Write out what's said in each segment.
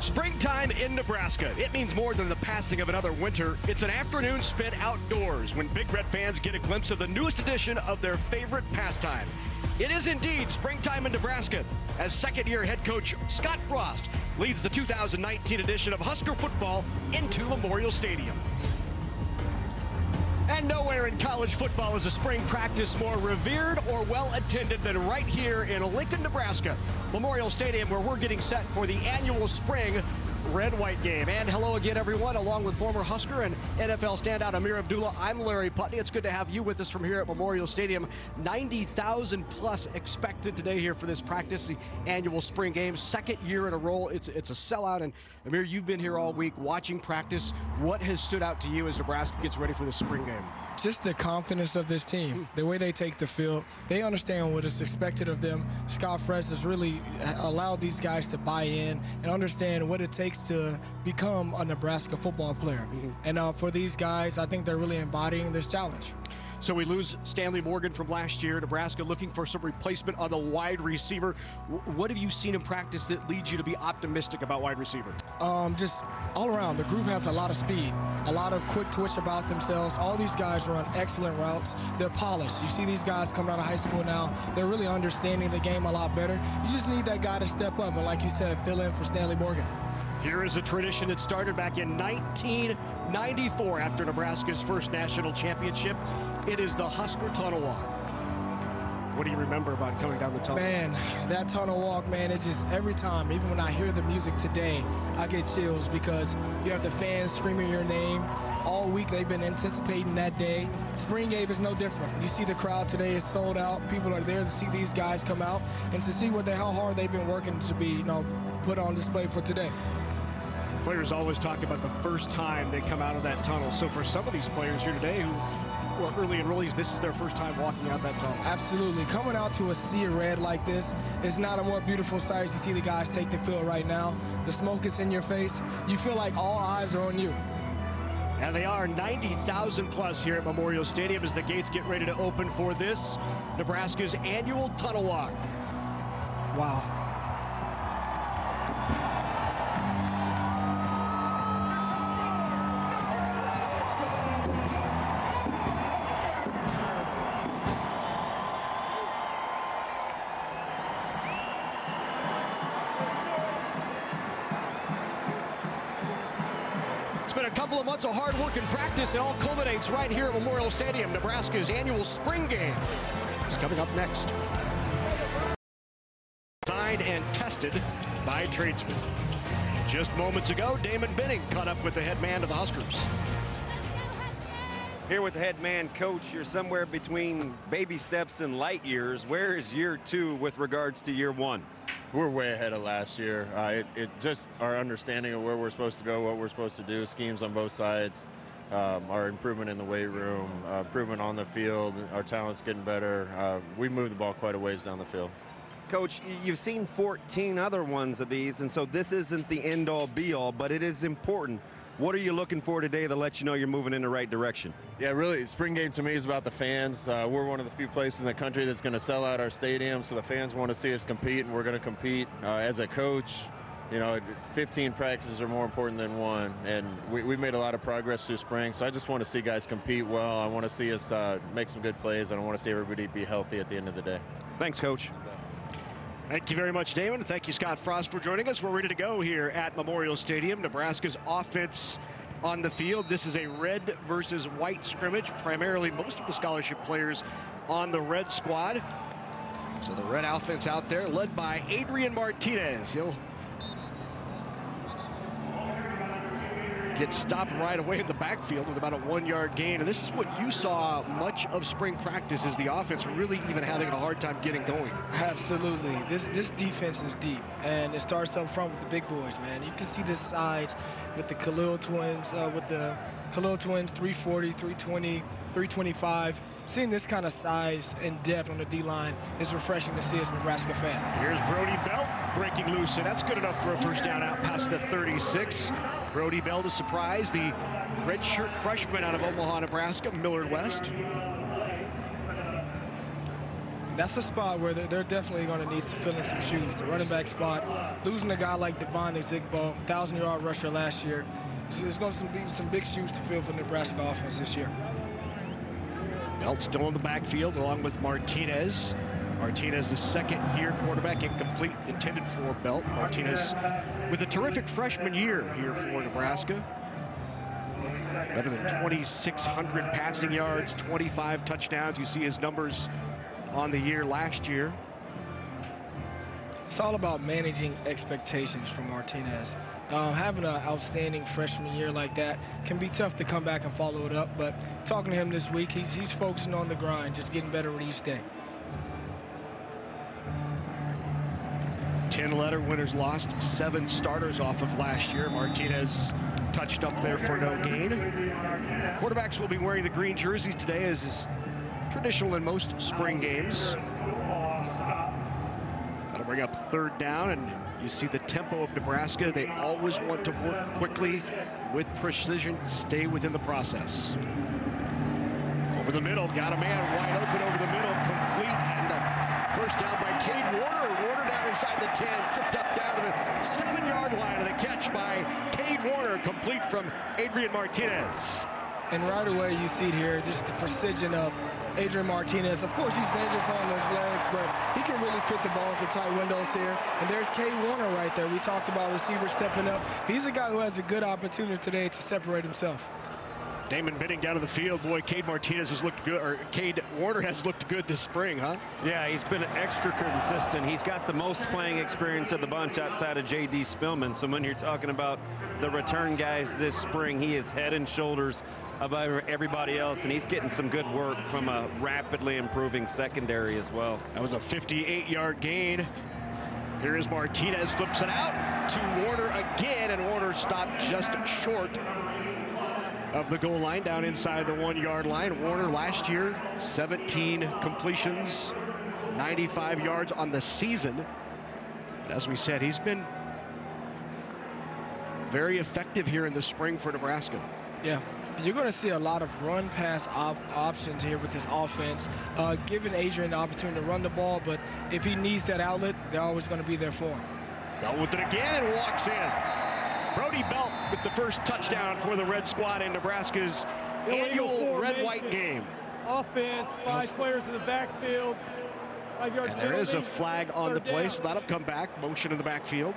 Springtime in Nebraska. It means more than the passing of another winter. It's an afternoon spent outdoors when Big Red fans get a glimpse of the newest edition of their favorite pastime. It is indeed springtime in Nebraska as second-year head coach Scott Frost leads the 2019 edition of Husker football into Memorial Stadium. And nowhere in college football is a spring practice more revered or well-attended than right here in Lincoln, Nebraska. Memorial Stadium, where we're getting set for the annual spring red-white game. And hello again, everyone, along with former Husker and NFL standout Amir Abdullah. I'm Larry Putney. It's good to have you with us from here at Memorial Stadium. 90,000 plus expected today here for this practice, the annual spring game. Second year in a row. It's a sellout. And Amir, you've been here all week watching practice. What has stood out to you as Nebraska gets ready for the spring game? Just the confidence of this team, the way they take the field. They understand what is expected of them. Scott Frost has really allowed these guys to buy in and understand what it takes to become a Nebraska football player. And for these guys, I think they're really embodying this challenge. So we lose Stanley Morgan from last year. Nebraska looking for some replacement on the wide receiver. What have you seen in practice that leads you to be optimistic about wide receiver? Just all around, the group has a lot of speed, a lot of quick twitch about themselves. All these guys run excellent routes. They're polished. You see these guys coming out of high school now. They're really understanding the game a lot better. You just need that guy to step up and, like you said, fill in for Stanley Morgan. Here is a tradition that started back in 1994 after Nebraska's first national championship. It is the Husker Tunnel Walk. What do you remember about coming down the tunnel? Man, that tunnel walk, man, it just, every time, even when I hear the music today, I get chills because you have the fans screaming your name. All week they've been anticipating that day. Spring game is no different. You see the crowd today is sold out. People are there to see these guys come out and to see how hard they've been working to be, put on display for today. Players always talk about the first time they come out of that tunnel. So for some of these players here today who were early enrollees, this is their first time walking out that tunnel. Absolutely. Coming out to a sea of red like this is not a more beautiful sight. You see the guys take the field right now. The smoke is in your face. You feel like all eyes are on you. And they are 90,000 plus here at Memorial Stadium as the gates get ready to open for this, Nebraska's annual tunnel walk. Wow. It's been a couple of months of hard work and practice. It all culminates right here at Memorial Stadium. Nebraska's annual spring game is coming up next. Signed and tested by tradesmen. Just moments ago, Damon Benning caught up with the head man of the Huskers. Here with the head man coach, you're somewhere between baby steps and light years. Where is year two with regards to year one? We're way ahead of last year. It just our understanding of where we're supposed to go, what we're supposed to do, schemes on both sides, our improvement in the weight room, improvement on the field, our talent's getting better. We moved the ball quite a ways down the field. Coach, you've seen 14 other ones of these, and so this isn't the end-all be-all, but it is important. What are you looking for today that lets you know you're moving in the right direction? Yeah, really, spring game to me is about the fans. We're one of the few places in the country that's going to sell out our stadium, so the fans want to see us compete, and we're going to compete. As a coach, 15 practices are more important than one, and we've made a lot of progress through spring, so I just want to see guys compete well. I want to see us make some good plays, and I want to see everybody be healthy at the end of the day. Thanks, Coach. Thank you very much, Damon. Thank you, Scott Frost, for joining us. We're ready to go here at Memorial Stadium. Nebraska's offense on the field. This is a red versus white scrimmage. Primarily, most of the scholarship players on the red squad. So the red offense out there, led by Adrian Martinez. He'll get stopped right away in the backfield with about a 1-yard gain. And this is what you saw much of spring practice, is the offense really even having a hard time getting going. Absolutely. This defense is deep, and it starts up front with the big boys, man. You can see this size with the Khalil twins, 340, 320, 325. Seeing this kind of size and depth on the D-line is refreshing to see as a Nebraska fan. Here's Brody Belt breaking loose, and that's good enough for a first down out past the 36. Brody Belt, a surprise, the redshirt freshman out of Omaha, Nebraska, Millard West. That's a spot where they're definitely going to need to fill in some shoes. The running back spot, losing a guy like Devon Zigbo, 1,000-yard rusher last year, there's going to be some big shoes to fill for the Nebraska offense this year. Belt still in the backfield along with Martinez. Martinez, the second-year quarterback, incomplete, intended for Belt. Martinez with a terrific freshman year here for Nebraska. Better than 2,600 passing yards, 25 touchdowns. You see his numbers on the year last year. It's all about managing expectations from Martinez. Having an outstanding freshman year like that can be tough to come back and follow it up, but talking to him this week, he's focusing on the grind, just getting better with each day. 10 letter winners lost, 7 starters off of last year. Martinez touched up there for no gain. Quarterbacks will be wearing the green jerseys today, as is traditional in most spring games. That'll bring up third down, and you see the tempo of Nebraska. They always want to work quickly with precision, stay within the process. Over the middle, got a man wide open over the middle, complete, and the first down by Cade Warner. Warner down inside the 10, tripped up down to the 7-yard line, and the catch by Cade Warner, complete from Adrian Martinez. And right away you see here just the precision of Adrian Martinez. Of course, he's dangerous on those legs, but he can really fit the ball into tight windows here. And there's Cade Warner right there. We talked about receivers stepping up. He's a guy who has a good opportunity today to separate himself. Damon Benning down to the field. Boy, Cade Martinez has looked good, or Cade Warner has looked good this spring, huh? Yeah, he's been extra consistent. He's got the most playing experience of the bunch outside of J.D. Spillman. So when you're talking about the return guys this spring, he is head and shoulders above everybody else, and he's getting some good work from a rapidly improving secondary as well. That was a 58-yard gain. Here is Martinez, flips it out to Warner again, and Warner stopped just short of the goal line, down inside the 1-yard line. Warner last year, 17 completions, 95 yards on the season. As we said, he's been very effective here in the spring for Nebraska. Yeah. You're going to see a lot of run-pass options here with this offense, giving Adrian the opportunity to run the ball, but if he needs that outlet, they're always going to be there for him. Belt with it again and walks in. Brody Belt with the first touchdown for the Red Squad in Nebraska's annual red-white game. Offense, 5 players in the backfield. 5-yard And there is a flag on the play, so that'll come back. Motion in the backfield.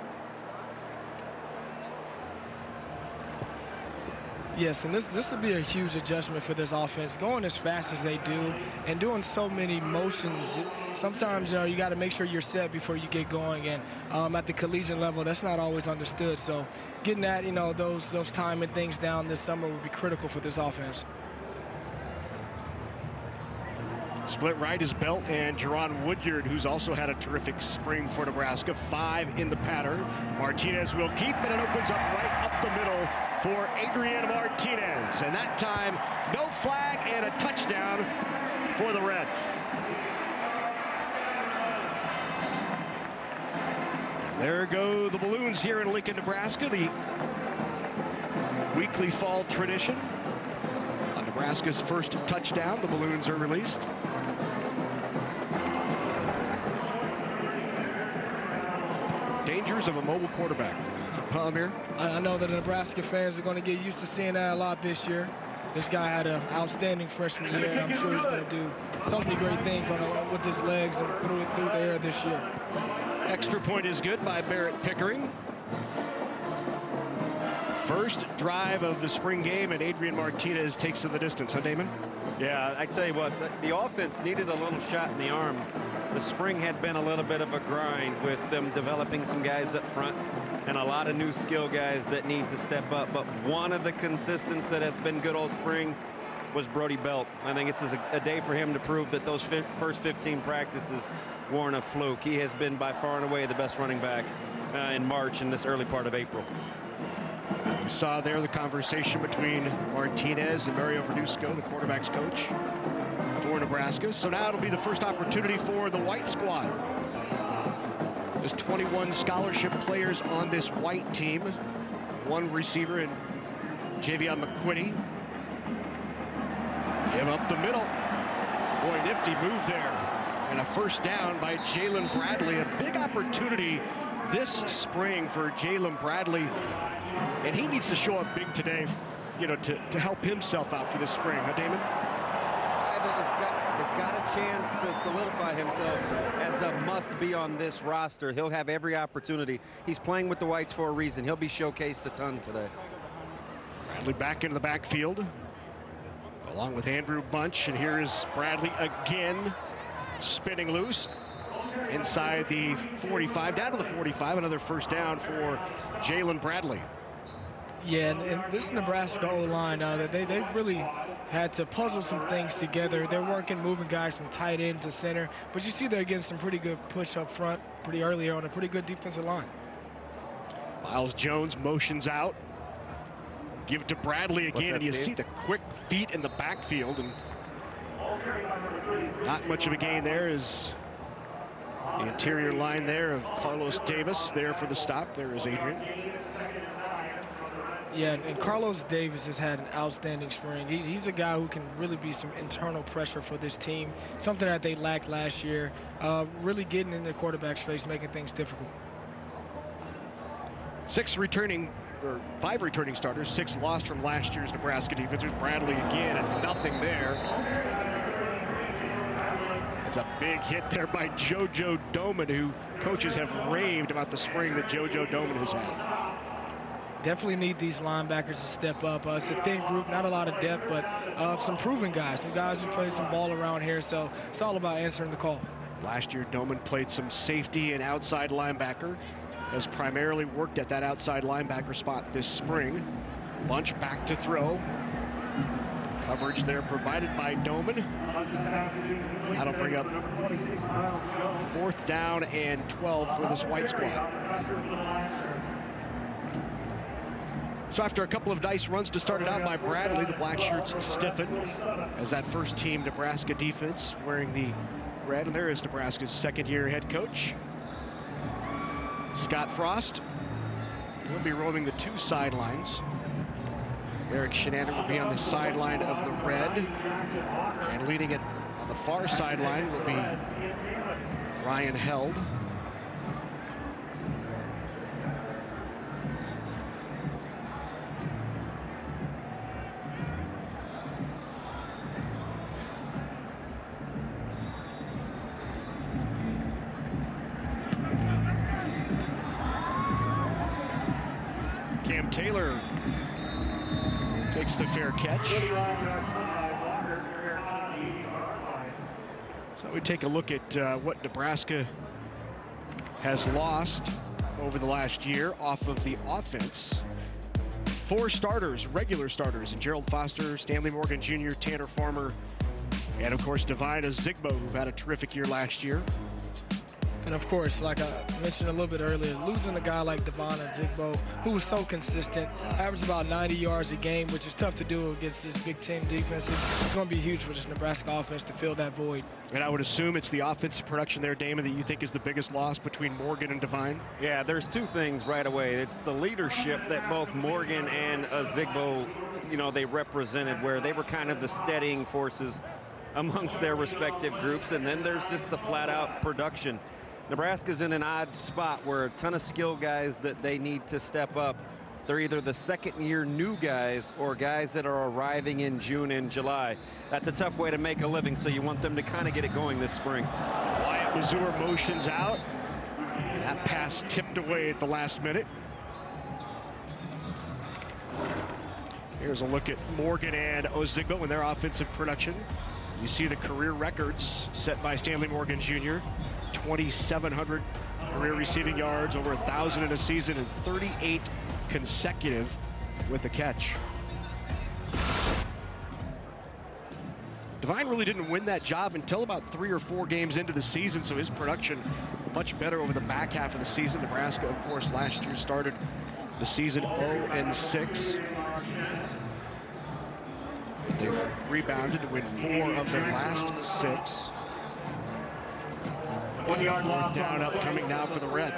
Yes, and this will be a huge adjustment for this offense, going as fast as they do and doing so many motions. Sometimes you got to make sure you're set before you get going, and at the collegiate level, that's not always understood. So getting that, those timing things down this summer would be critical for this offense. Split right is Belt and Jerron Woodyard, who's also had a terrific spring for Nebraska. 5 in the pattern. Martinez will keep, and it opens up right up the middle for Adrian Martinez. And that time, no flag and a touchdown for the Reds. There go the balloons here in Lincoln, Nebraska. The weekly fall tradition. On Nebraska's first touchdown, the balloons are released. Dangers of a mobile quarterback. Amir? I know that the Nebraska fans are going to get used to seeing that a lot this year. This guy had an outstanding freshman year, and I'm sure he's going to do so many great things with his legs and through the air this year. Extra point is good by Barrett Pickering. First drive of the spring game, and Adrian Martinez takes to the distance, huh, Damon? Yeah, I tell you what, the offense needed a little shot in the arm. The spring had been a little bit of a grind with them developing some guys up front and a lot of new skill guys that need to step up. But one of the consistents that have been good all spring was Brody Belt. I think it's a day for him to prove that those first 15 practices weren't a fluke. He has been by far and away the best running back in March and this early part of April. We saw there the conversation between Martinez and Mario Verduzco, the quarterback's coach for Nebraska. So now it'll be the first opportunity for the white squad. There's 21 scholarship players on this white team. 1 receiver in Javion McQuitty. Give up the middle. Boy, nifty move there And a first down by Jalen Bradley. A big opportunity this spring for Jalen Bradley. And he needs to show up big today, you know, to help himself out for this spring, huh, Damon? That has got a chance to solidify himself as a must-be on this roster. He'll have every opportunity. He's playing with the Whites for a reason. He'll be showcased a ton today. Bradley back into the backfield, along with Andrew Bunch. And here is Bradley again, spinning loose inside the 45, down to the 45. Another first down for Jalen Bradley. Yeah, and this Nebraska O-line, they've really had to puzzle some things together. They're working, moving guys from tight end to center, but you see they're getting some pretty good push up front pretty early on, a pretty good defensive line. Miles Jones motions out. Give it to Bradley again, and you see the quick feet in the backfield, and not much of a gain there is the interior line there of Carlos Davis there for the stop. There is Adrian. Yeah, and Carlos Davis has had an outstanding spring. He's a guy who can really be some internal pressure for this team, something that they lacked last year, really getting in the quarterback's face, making things difficult. 5 returning starters, 6 lost from last year's Nebraska defense. There's Bradley again, and nothing there. It's a big hit there by JoJo Doman, who coaches have raved about the spring that JoJo Doman has had. Definitely need these linebackers to step up. It's a thin group, not a lot of depth, but some proven guys, some guys who play some ball around here, so it's all about answering the call. Last year, Doman played some safety and outside linebacker, has primarily worked at that outside linebacker spot this spring. Bunch back to throw. Coverage there provided by Doman. That'll bring up 4th down and 12 for this White squad. So after a couple of nice runs to start it out by Bradley, the black shirts stiffen as that first team Nebraska defense wearing the red. And there is Nebraska's second-year head coach, Scott Frost. He'll be roaming the 2 sidelines. Eric Shenander will be on the sideline of the red. And leading it on the far sideline will be Ryan Held. Cam Taylor takes the fair catch. So we take a look at what Nebraska has lost over the last year off of the offense. 4 starters, regular starters, in Gerald Foster, Stanley Morgan Jr., Tanner Farmer, and of course Divine Ozigbo, who had a terrific year last year. And of course, like I mentioned a little bit earlier, losing a guy like Devon Ozigbo, who was so consistent, averaged about 90 yards a game, which is tough to do against this Big Ten defense. It's going to be huge for this Nebraska offense to fill that void. And I would assume it's the offensive production there, Damon, that you think is the biggest loss between Morgan and Devine? Yeah, there's 2 things right away. It's the leadership that both Morgan and Ozigbo, you know, they represented, where they were kind of the steadying forces amongst their respective groups. And then there's just the flat-out production. Nebraska's in an odd spot where a ton of skill guys that they need to step up. They're either the second-year new guys or guys that are arriving in June and July. That's a tough way to make a living, so you want them to kind of get it going this spring. Wyatt Mazur motions out. That pass tipped away at the last minute. Here's a look at Morgan and Ozigbo and their offensive production. You see the career records set by Stanley Morgan Jr. 2,700 career receiving yards, over 1,000 in a season, and 38 consecutive with a catch. Devine really didn't win that job until about 3 or 4 games into the season, so his production much better over the back half of the season. Nebraska, of course, last year started the season 0-6. They've rebounded to win 4 of their last 6. 1 yard loss down upcoming now for the Red.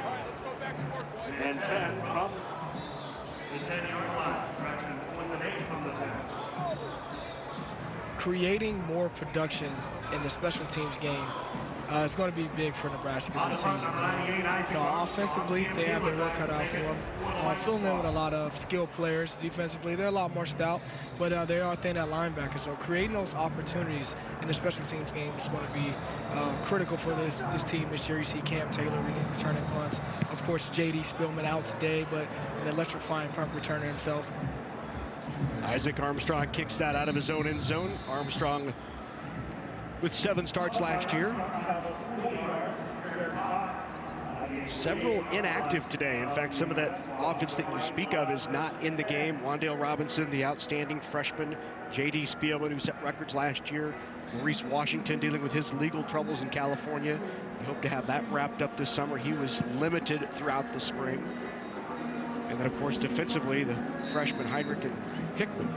And 10 from the 10-yard line. Creating more production in the special teams game. It's going to be big for Nebraska this season. Offensively, they have their work cut out for them. Filling in with a lot of skilled players. Defensively, they're a lot more stout, but they are thin at linebacker. So creating those opportunities in the special teams game is going to be critical for this team this year. You see Cam Taylor returning punts. Of course, J.D. Spillman out today, but an electrifying punt returner himself. Isaac Armstrong kicks that out of his own end zone. Armstrong with 7 starts last year. Several inactive today. In fact, some of that offense that you speak of is not in the game. Wandale Robinson, the outstanding freshman. J.D. Spielman, who set records last year. Maurice Washington dealing with his legal troubles in California. We hope to have that wrapped up this summer. He was limited throughout the spring. And then, of course, defensively, the freshmen Heinrich and Hickman.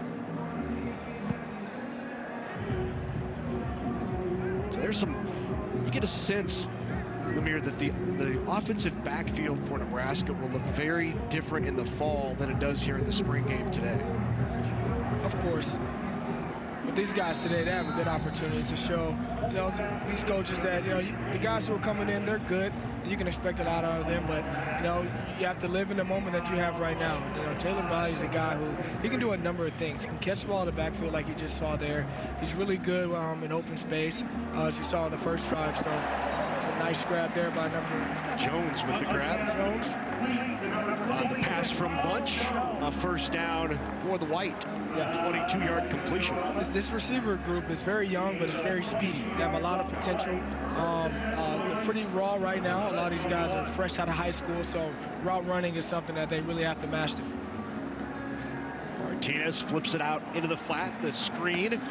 So there's some, you get a sense, Lemire, that the offensive backfield for Nebraska will look very different in the fall than it does here in the spring game today. Of course. But these guys today, they have a good opportunity to show, to these coaches that, the guys who are coming in, they're good. You can expect a lot out of them, but, you have to live in the moment that you have right now. Taylor Bally is a guy who, he can do a number of things. He can catch the ball in the backfield like you just saw there. He's really good in open space, as you saw in the first drive. So it's a nice grab there by number Jones with the grab. Jones. The pass from Bunch, a first down for the White. Yeah, 22-yard completion. This receiver group is very young, but it's very speedy. They have a lot of potential. They're pretty raw right now. A lot of these guys are fresh out of high school, so route running is something that they really have to master. Martinez flips it out into the flat, the screen.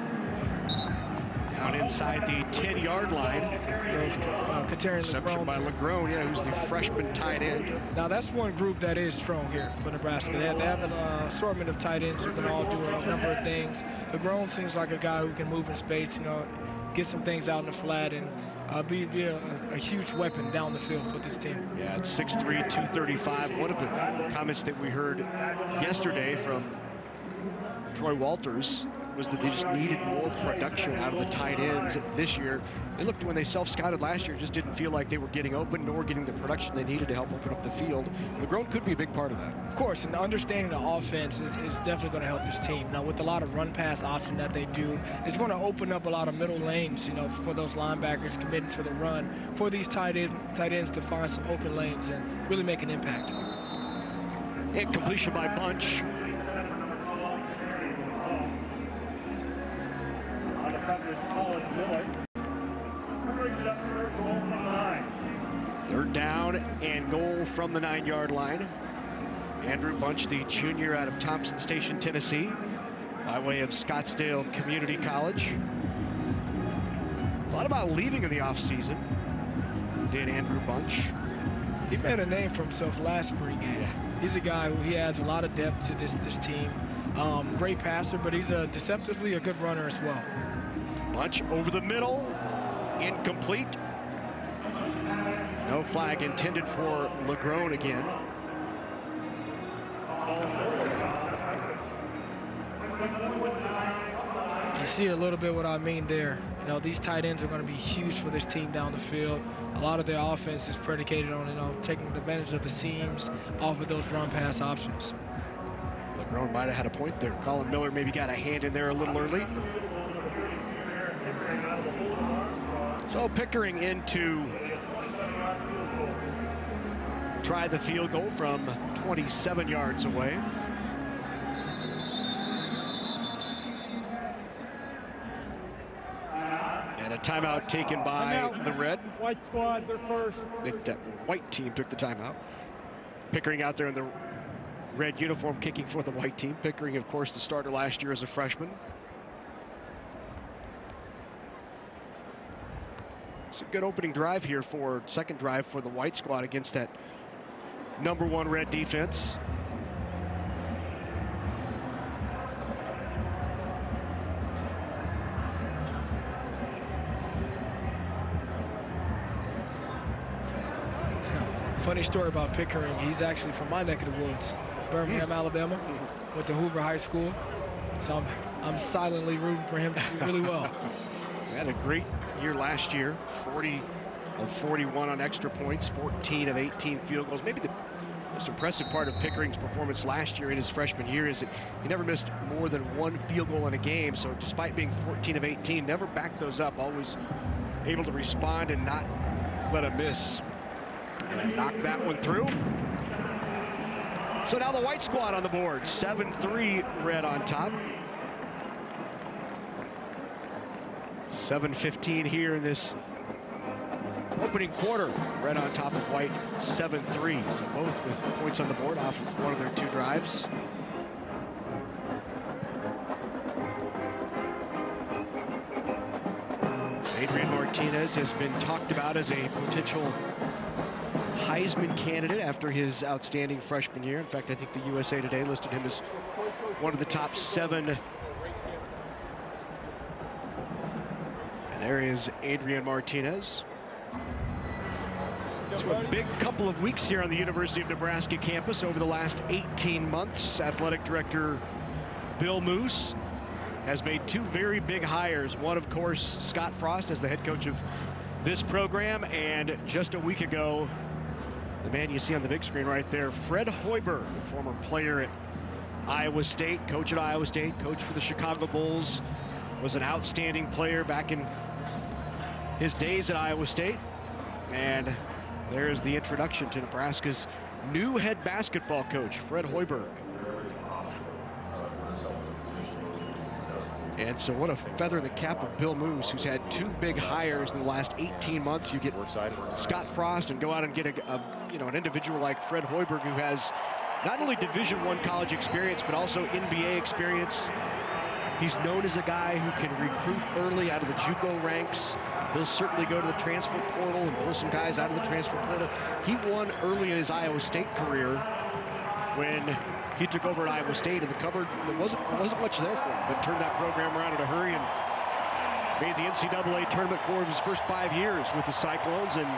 Down inside the 10-yard line. Reception by Legrone, who's the freshman tight end. Now that's one group that is strong here for Nebraska. They have an assortment of tight ends who can all do a number of things. Legrone seems like a guy who can move in space, get some things out in the flat and be a huge weapon down the field for this team. Yeah, it's 6'3", 235. One of the comments that we heard yesterday from Troy Walters was that they just needed more production out of the tight ends this year. They looked, when they self-scouted last year, just didn't feel like they were getting open nor getting the production they needed to help open up the field. Legrone could be a big part of that. Of course, and understanding the offense is definitely going to help this team. Now, with a lot of run-pass option that they do, it's going to open up a lot of middle lanes, for those linebackers committing to the run, for these tight ends to find some open lanes and really make an impact. And completion by Bunch. Third down and goal from the 9-yard line. Andrew Bunch, the junior out of Thompson Station, Tennessee, by way of Scottsdale Community College. Thought about leaving in the offseason, did Andrew Bunch. He made a name for himself last spring game. Yeah. He's a guy who he has a lot of depth to this team. Great passer, but he's deceptively a good runner as well. Bunch over the middle, incomplete. No flag intended for Legrone again. You see a little bit what I mean there. These tight ends are going to be huge for this team down the field. A lot of their offense is predicated on, taking advantage of the seams off of those run-pass options. Legrone might have had a point there. Colin Miller maybe got a hand in there a little early. So Pickering in to try the field goal from 27 yards away. And a timeout taken by the Red. White squad, they're first. The White team took the timeout. Pickering out there in the red uniform kicking for the White team. Pickering, of course, the starter last year as a freshman. It's a good opening drive here second drive for the White squad against that #1 Red defense. Funny story about Pickering. He's actually from my neck of the woods, Birmingham, Alabama, went to Hoover High School. So I'm silently rooting for him to do really well. Had a great year last year, 40 of 41 on extra points, 14 of 18 field goals. Maybe the most impressive part of Pickering's performance last year in his freshman year is that he never missed more than one field goal in a game. So despite being 14 of 18, never backed those up, always able to respond and not let him miss. And knock that one through. So now the white squad on the board, 7-3 Red on top. 7:15 here in this opening quarter. Red on top of white, 7-3. So both with points on the board off of one of their two drives. Adrian Martinez has been talked about as a potential Heisman candidate after his outstanding freshman year. In fact, I think the USA Today listed him as one of the top 7. And there is Adrian Martinez. So a big couple of weeks here on the University of Nebraska campus over the last 18 months. Athletic Director Bill Moose has made 2 very big hires. One, of course, Scott Frost as the head coach of this program, and just a week ago, the man you see on the big screen right there, Fred Hoiberg, former player at Iowa State, coach at Iowa State, coach for the Chicago Bulls, was an outstanding player back in his days at Iowa State. And there's the introduction to Nebraska's new head basketball coach, Fred Hoiberg. And so what a feather in the cap of Bill Moose, who's had 2 big hires in the last 18 months. You get Scott Frost and go out and get an individual like Fred Hoiberg, who has not only Division I college experience, but also NBA experience. He's known as a guy who can recruit early out of the JUCO ranks. He'll certainly go to the transfer portal and pull some guys out of the transfer portal. He won early in his Iowa State career when he took over at Iowa State, and the cupboard, there wasn't much there for him, but turned that program around in a hurry and made the NCAA tournament 4 of his first 5 years with the Cyclones. And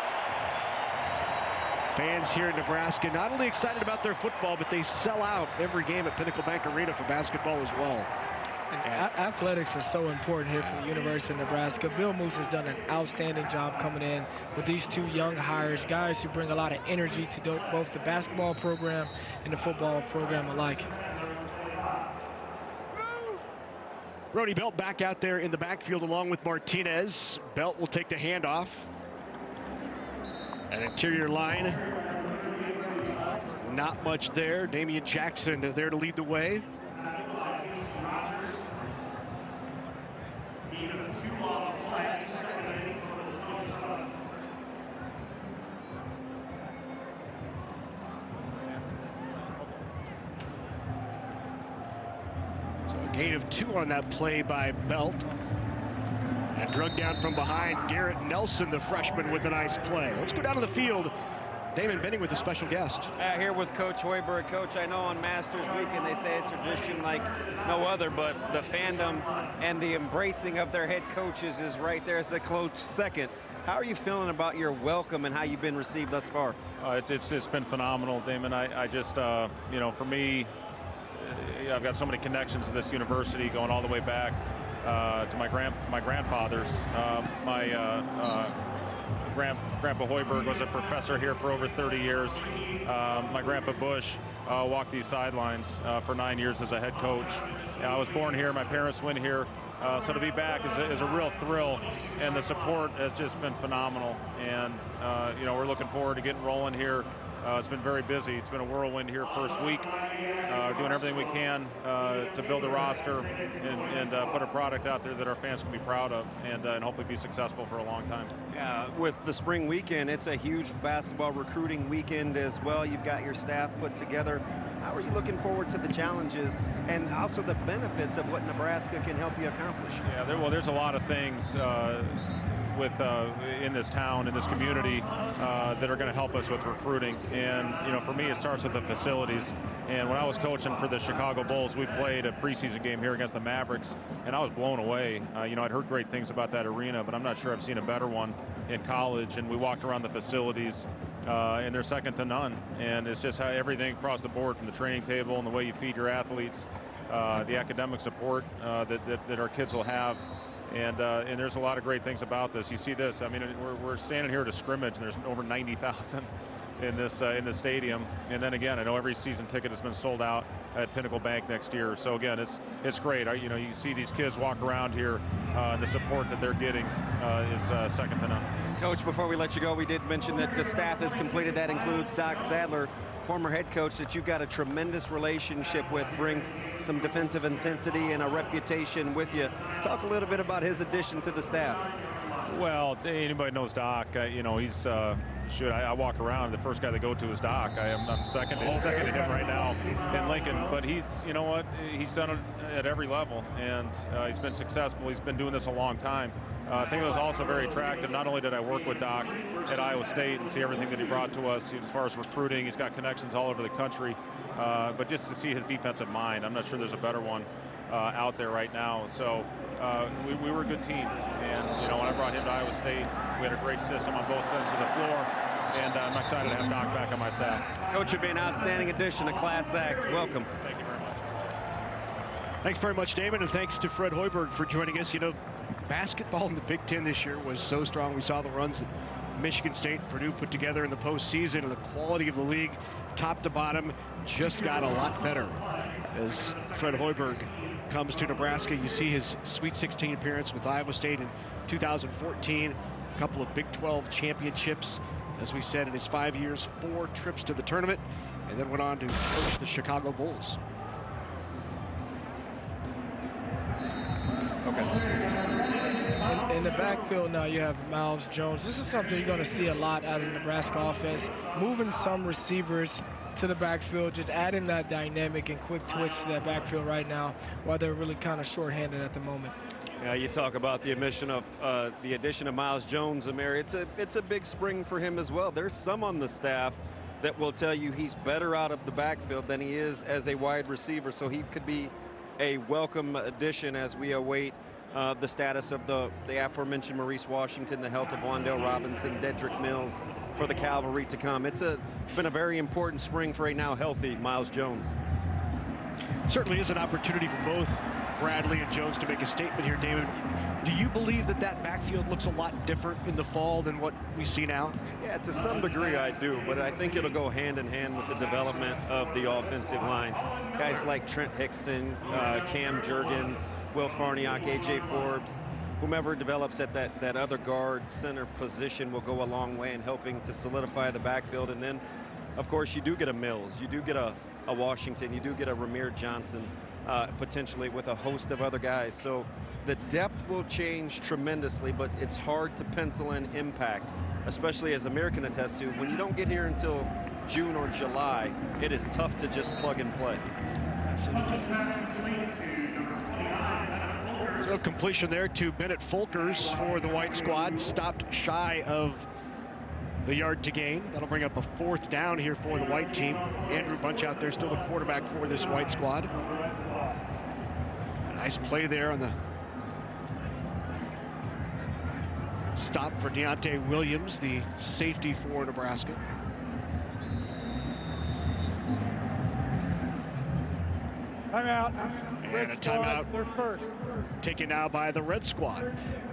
fans here in Nebraska not only excited about their football, but they sell out every game at Pinnacle Bank Arena for basketball as well. Athletics are so important here for the University of Nebraska. Bill Moose has done an outstanding job coming in with these 2 young hires, guys who bring a lot of energy to both the basketball program and the football program alike. Brody Belt back out there in the backfield along with Martinez. Belt will take the handoff. An interior line. Not much there. Damian Jackson there to lead the way. Gain of 2 on that play by Belt. And drug down from behind, Garrett Nelson, the freshman, with a nice play. Let's go down to the field. Damon Benning with a special guest. Here with Coach Hoiberg. Coach, I know on Masters Weekend they say it's a tradition like no other, but the fandom and the embracing of their head coaches is right there as a close second. How are you feeling about your welcome and how you've been received thus far? It's been phenomenal, Damon. I just, for me, I've got so many connections to this university going all the way back to my grandfathers. Grandpa Hoiberg was a professor here for over 30 years. My grandpa Bush walked these sidelines for 9 years as a head coach. I was born here. My parents went here. So to be back is a real thrill, and the support has just been phenomenal. And we're looking forward to getting rolling here. It's been very busy. It's been a whirlwind here first week. Doing everything we can to build a roster and put a product out there that our fans can be proud of and hopefully be successful for a long time. Yeah, with the spring weekend, it's a huge basketball recruiting weekend as well. You've got your staff put together. How are you looking forward to the challenges and also the benefits of what Nebraska can help you accomplish? Yeah, there's a lot of things in this town, in this community, that are going to help us with recruiting. And for me, it starts with the facilities. And when I was coaching for the Chicago Bulls, we played a preseason game here against the Mavericks, and I was blown away. I'd heard great things about that arena, but I'm not sure I've seen a better one in college. And we walked around the facilities, and they're second to none. And it's just how everything across the board, from the training table and the way you feed your athletes, the academic support that our kids will have. And there's a lot of great things about this. You see this. I mean, we're standing here at a scrimmage, and there's over 90,000 in this in the stadium. And then again, I know every season ticket has been sold out at Pinnacle Bank next year. So again, it's great. You know, you see these kids walk around here, and the support that they're getting is second to none. Coach, before we let you go, we did mention that the staff has completed. That includes Doc Sadler, former head coach that you've got a tremendous relationship with, brings some defensive intensity and a reputation with you. Talk a little bit about his addition to the staff. Well, anybody knows Doc. You know, he's I walk around, the first guy they go to is Doc. I'm second to him right now in Lincoln. But he's, you know what, he's done it at every level, and he's been successful. He's been doing this a long time. I think it was also very attractive. Not only did I work with Doc at Iowa State and see everything that he brought to us as far as recruiting, he's got connections all over the country, but just to see his defensive mind, I'm not sure there's a better one out there right now. So we were a good team, and you know, when I brought him to Iowa State, we had a great system on both ends of the floor, and I'm excited to have Doc back on my staff. Coach, you've been an outstanding addition, a class act. Welcome. Thank you very much. Thanks very much, Damon, and thanks to Fred Hoiberg for joining us. You know, basketball in the Big Ten this year was so strong. We saw the runs that Michigan State and Purdue put together in the postseason, and the quality of the league, top to bottom, just got a lot better. As Fred Hoiberg comes to Nebraska, you see his Sweet 16 appearance with Iowa State in 2014, a couple of Big 12 championships, as we said, in his 5 years, 4 trips to the tournament, and then went on to coach the Chicago Bulls. In the backfield now, you have Miles Jones. This is something you're going to see a lot out of the Nebraska offense, moving some receivers to the backfield, just adding that dynamic and quick twitch to that backfield right now, while they're really kind of shorthanded at the moment. Yeah, you talk about the addition of Miles Jones, Amir. It's a big spring for him as well. There's some on the staff that will tell you he's better out of the backfield than he is as a wide receiver, so he could be a welcome addition as we await the status of the aforementioned Maurice Washington, the health of Wandale Robinson, Dedrick Mills for the cavalry to come. It's been a very important spring for a now healthy Miles Jones. Certainly is an opportunity for both Bradley and Jones to make a statement here, David. Do you believe that that backfield looks a lot different in the fall than what we see now? Yeah, to some degree I do, but I think it'll go hand in hand with the development of the offensive line. Guys like Trent Hickson, Cam Jurgens, Will Farniok, A.J. Forbes, whomever develops at that other guard center position will go a long way in helping to solidify the backfield. And then, of course, you do get a Mills, you do get a Washington, you do get a Ramir Johnson, potentially with a host of other guys. So the depth will change tremendously, but it's hard to pencil in impact, especially as Amir can attest to. When you don't get here until June or July, it is tough to just plug and play. So completion there to Bennett Folkers for the white squad, stopped shy of the yard to gain. That'll bring up a 4th down here for the white team. Andrew Bunch out there, still the quarterback for this white squad. A nice play there on the stop for Deontay Williams, the safety for Nebraska. Timeout. And a timeout. They're first. Taken now by the red squad.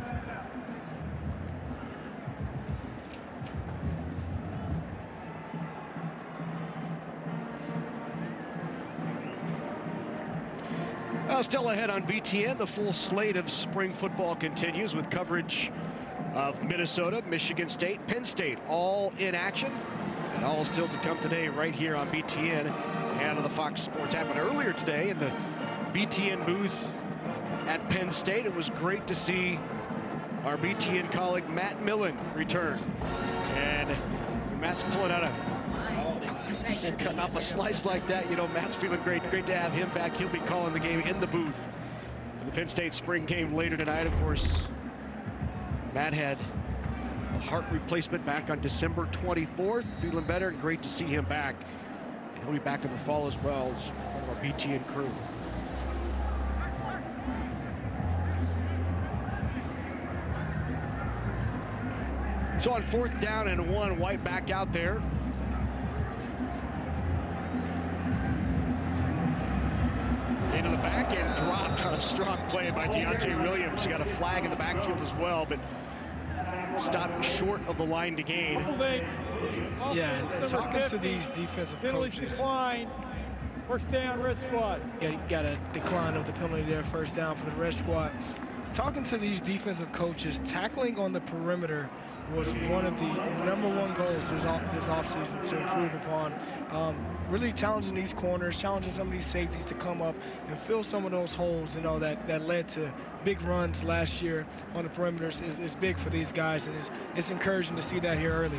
Still ahead on BTN, the full slate of spring football continues with coverage of Minnesota, Michigan State, Penn State, all in action. And all still to come today right here on BTN and on the Fox Sports app. And earlier today in the BTN booth at Penn State, it was great to see our BTN colleague Matt Millen return. And Matt's pulling out cutting off a slice like that, you know, Matt's feeling great. Great to have him back. He'll be calling the game in the booth for the Penn State spring game later tonight. Of course, Matt had a heart replacement back on December 24th. Feeling better, and great to see him back. And he'll be back in the fall as well as one of our BTN crew. So on 4th down and 1, White back out there. Into the back and dropped on a strong play by Deontay Williams. He got a flag in the backfield as well, but stopped short of the line to gain. Yeah, and talking to these defensive coaches. Decline. First down, red squad. Got a decline of the penalty there, first down for the red squad. Talking to these defensive coaches, tackling on the perimeter was one of the #1 goals this offseason to improve upon. Really challenging these corners, challenging some of these safeties to come up and fill some of those holes, you know, that led to big runs last year on the perimeters is big for these guys, and it's encouraging to see that here early.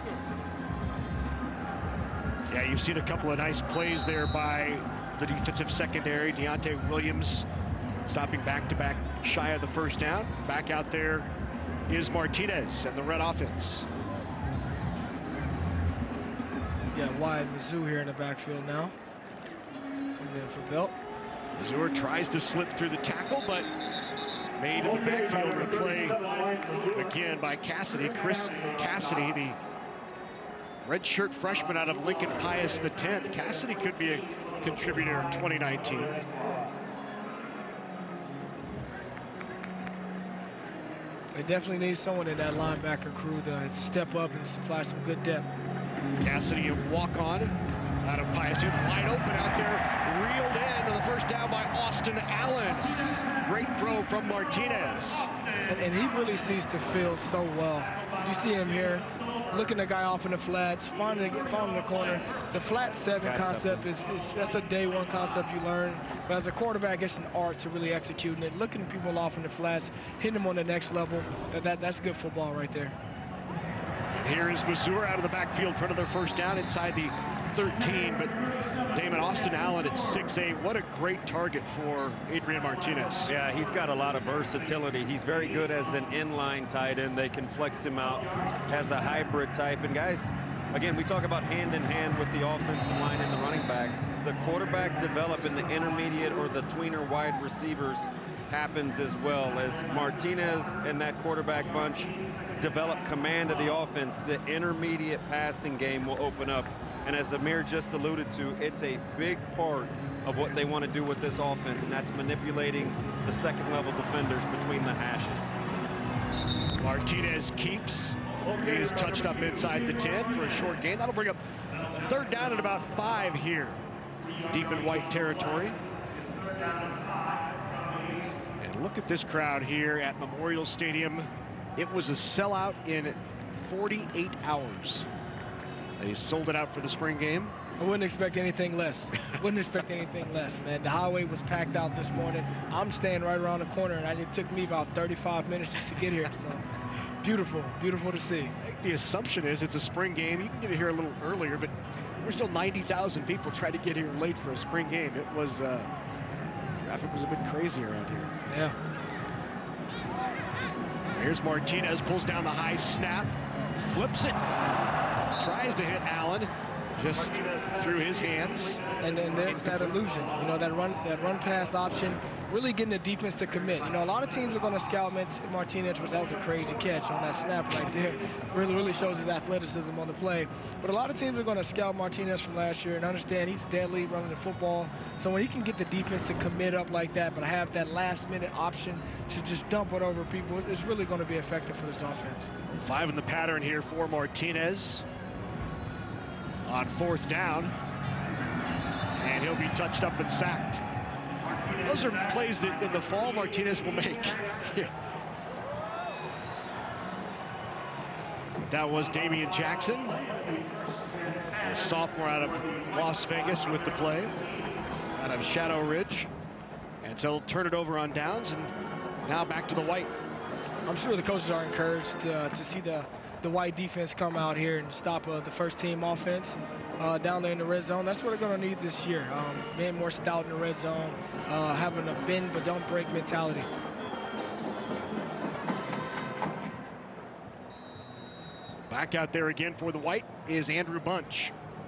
Yeah, you've seen a couple of nice plays there by the defensive secondary. Deontay Williams stopping back-to-back shy of the first down. Back out there is Martinez and the Red offense. Yeah, wide Mizzou here in the backfield now. Coming in for Belt. Missouri tries to slip through the tackle, but made in the backfield. The play again by Cassidy. Chris Cassidy, the redshirt freshman out of Lincoln Pius X. Cassidy could be a contributor in 2019. They definitely need someone in that linebacker crew to step up and supply some good depth. Cassidy, a walk-on out of Pius X. Wide open out there. Reeled in to the first down by Austin Allen. Great throw from Martinez. And he really sees the field so well. You see him here, looking the guy off in the flats, finding the corner. The flat 7 concept that's a day 1 concept you learn. But as a quarterback, it's an art to really executing it. Looking people off in the flats, hitting them on the next level. That's good football right there. Here is Missouri out of the backfield in front of their first down inside the 13, but Damon Austin Allen at 6'8". What a great target for Adrian Martinez. Yeah, he's got a lot of versatility. He's very good as an inline tight end. They can flex him out as a hybrid type. And guys, again, we talk about hand-in-hand with the offensive line and the running backs. The quarterback develop in the intermediate or the tweener wide receivers happens as well. As Martinez and that quarterback bunch develop command of the offense, the intermediate passing game will open up. And as Amir just alluded to, it's a big part of what they want to do with this offense, and that's manipulating the second-level defenders between the hashes. Martinez keeps. He is touched up inside the 10 for a short gain. That'll bring up third down at about 5 here, deep in white territory. And look at this crowd here at Memorial Stadium. It was a sellout in 48 hours. They sold it out for the spring game. I wouldn't expect anything less. Wouldn't expect anything less, man. The highway was packed out this morning. I'm staying right around the corner, and it took me about 35 minutes just to get here. So beautiful, beautiful to see. I think the assumption is it's a spring game. You can get here a little earlier, but we're still 90,000 people trying to get here late for a spring game. It was, traffic was a bit crazy around here. Yeah. Here's Martinez, pulls down the high snap, flips it, tries to hit Allen, just through his hands. And then there's that illusion, you know, that run pass option, really getting the defense to commit. You know, a lot of teams are going to scout Martinez, which that was a crazy catch on that snap right there. Really shows his athleticism on the play. But a lot of teams are going to scout Martinez from last year and understand he's deadly running the football. So when he can get the defense to commit up like that, but have that last-minute option to just dump it over people, it's really going to be effective for this offense. 5 in the pattern here for Martinez on 4th down. And he'll be touched up and sacked. Those are plays that in the fall Martinez will make. That was Damian Jackson, a sophomore out of Las Vegas with the play, out of Shadow Ridge. And so he'll turn it over on downs, and now back to the white. I'm sure the coaches are encouraged to see the white defense come out here and stop the first team offense down there in the red zone. That's what they're going to need this year. Being more stout in the red zone, having a bend but don't break mentality. Back out there again for the white is Andrew Bunch.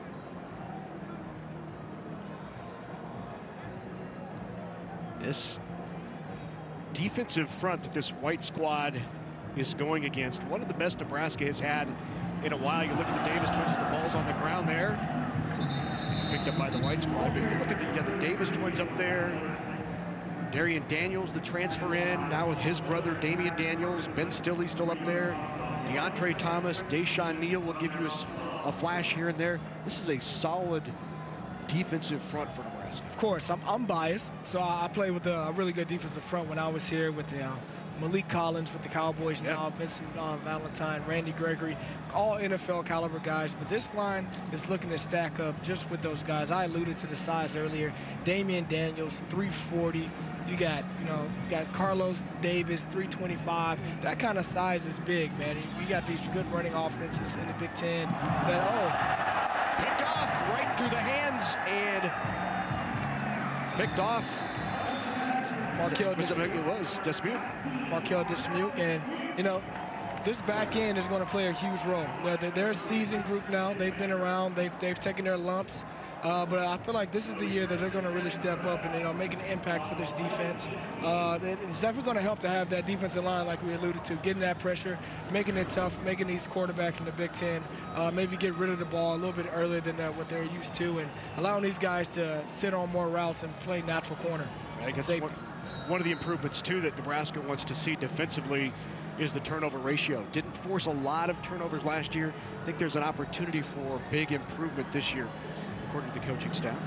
This defensive front that this white squad is going against, one of the best Nebraska has had in a while. You look at the Davis twins, the ball's on the ground there. Picked up by the white squad, but you look at you got the Davis twins up there. Darian Daniels, the transfer in, now with his brother Damian Daniels. Ben Stilley's still up there. DeAndre Thomas, Deshaun Neal will give you a flash here and there. This is a solid defensive front for Nebraska. Of course, I'm biased, so I played with a really good defensive front when I was here with the Malik Collins with the Cowboys now, Vincent Valentine, Randy Gregory, all NFL caliber guys. But this line is looking to stack up just with those guys. I alluded to the size earlier. Damian Daniels, 340. You got Carlos Davis, 325. That kind of size is big, man. You got these good running offenses in the Big Ten. Picked off right through the hands and picked off. Markel Dismute. Markel Dismute, and this back end is going to play a huge role. They're a seasoned group now. They've been around. They've taken their lumps, but I feel like this is the year that they're going to really step up and make an impact for this defense. It's definitely going to help to have that defensive line, like we alluded to, getting that pressure, making it tough, making these quarterbacks in the Big Ten maybe get rid of the ball a little bit earlier than what they're used to, and allowing these guys to sit on more routes and play natural corner. I guess one of the improvements, too, that Nebraska wants to see defensively is the turnover ratio. Didn't force a lot of turnovers last year. I think there's an opportunity for big improvement this year, according to the coaching staff.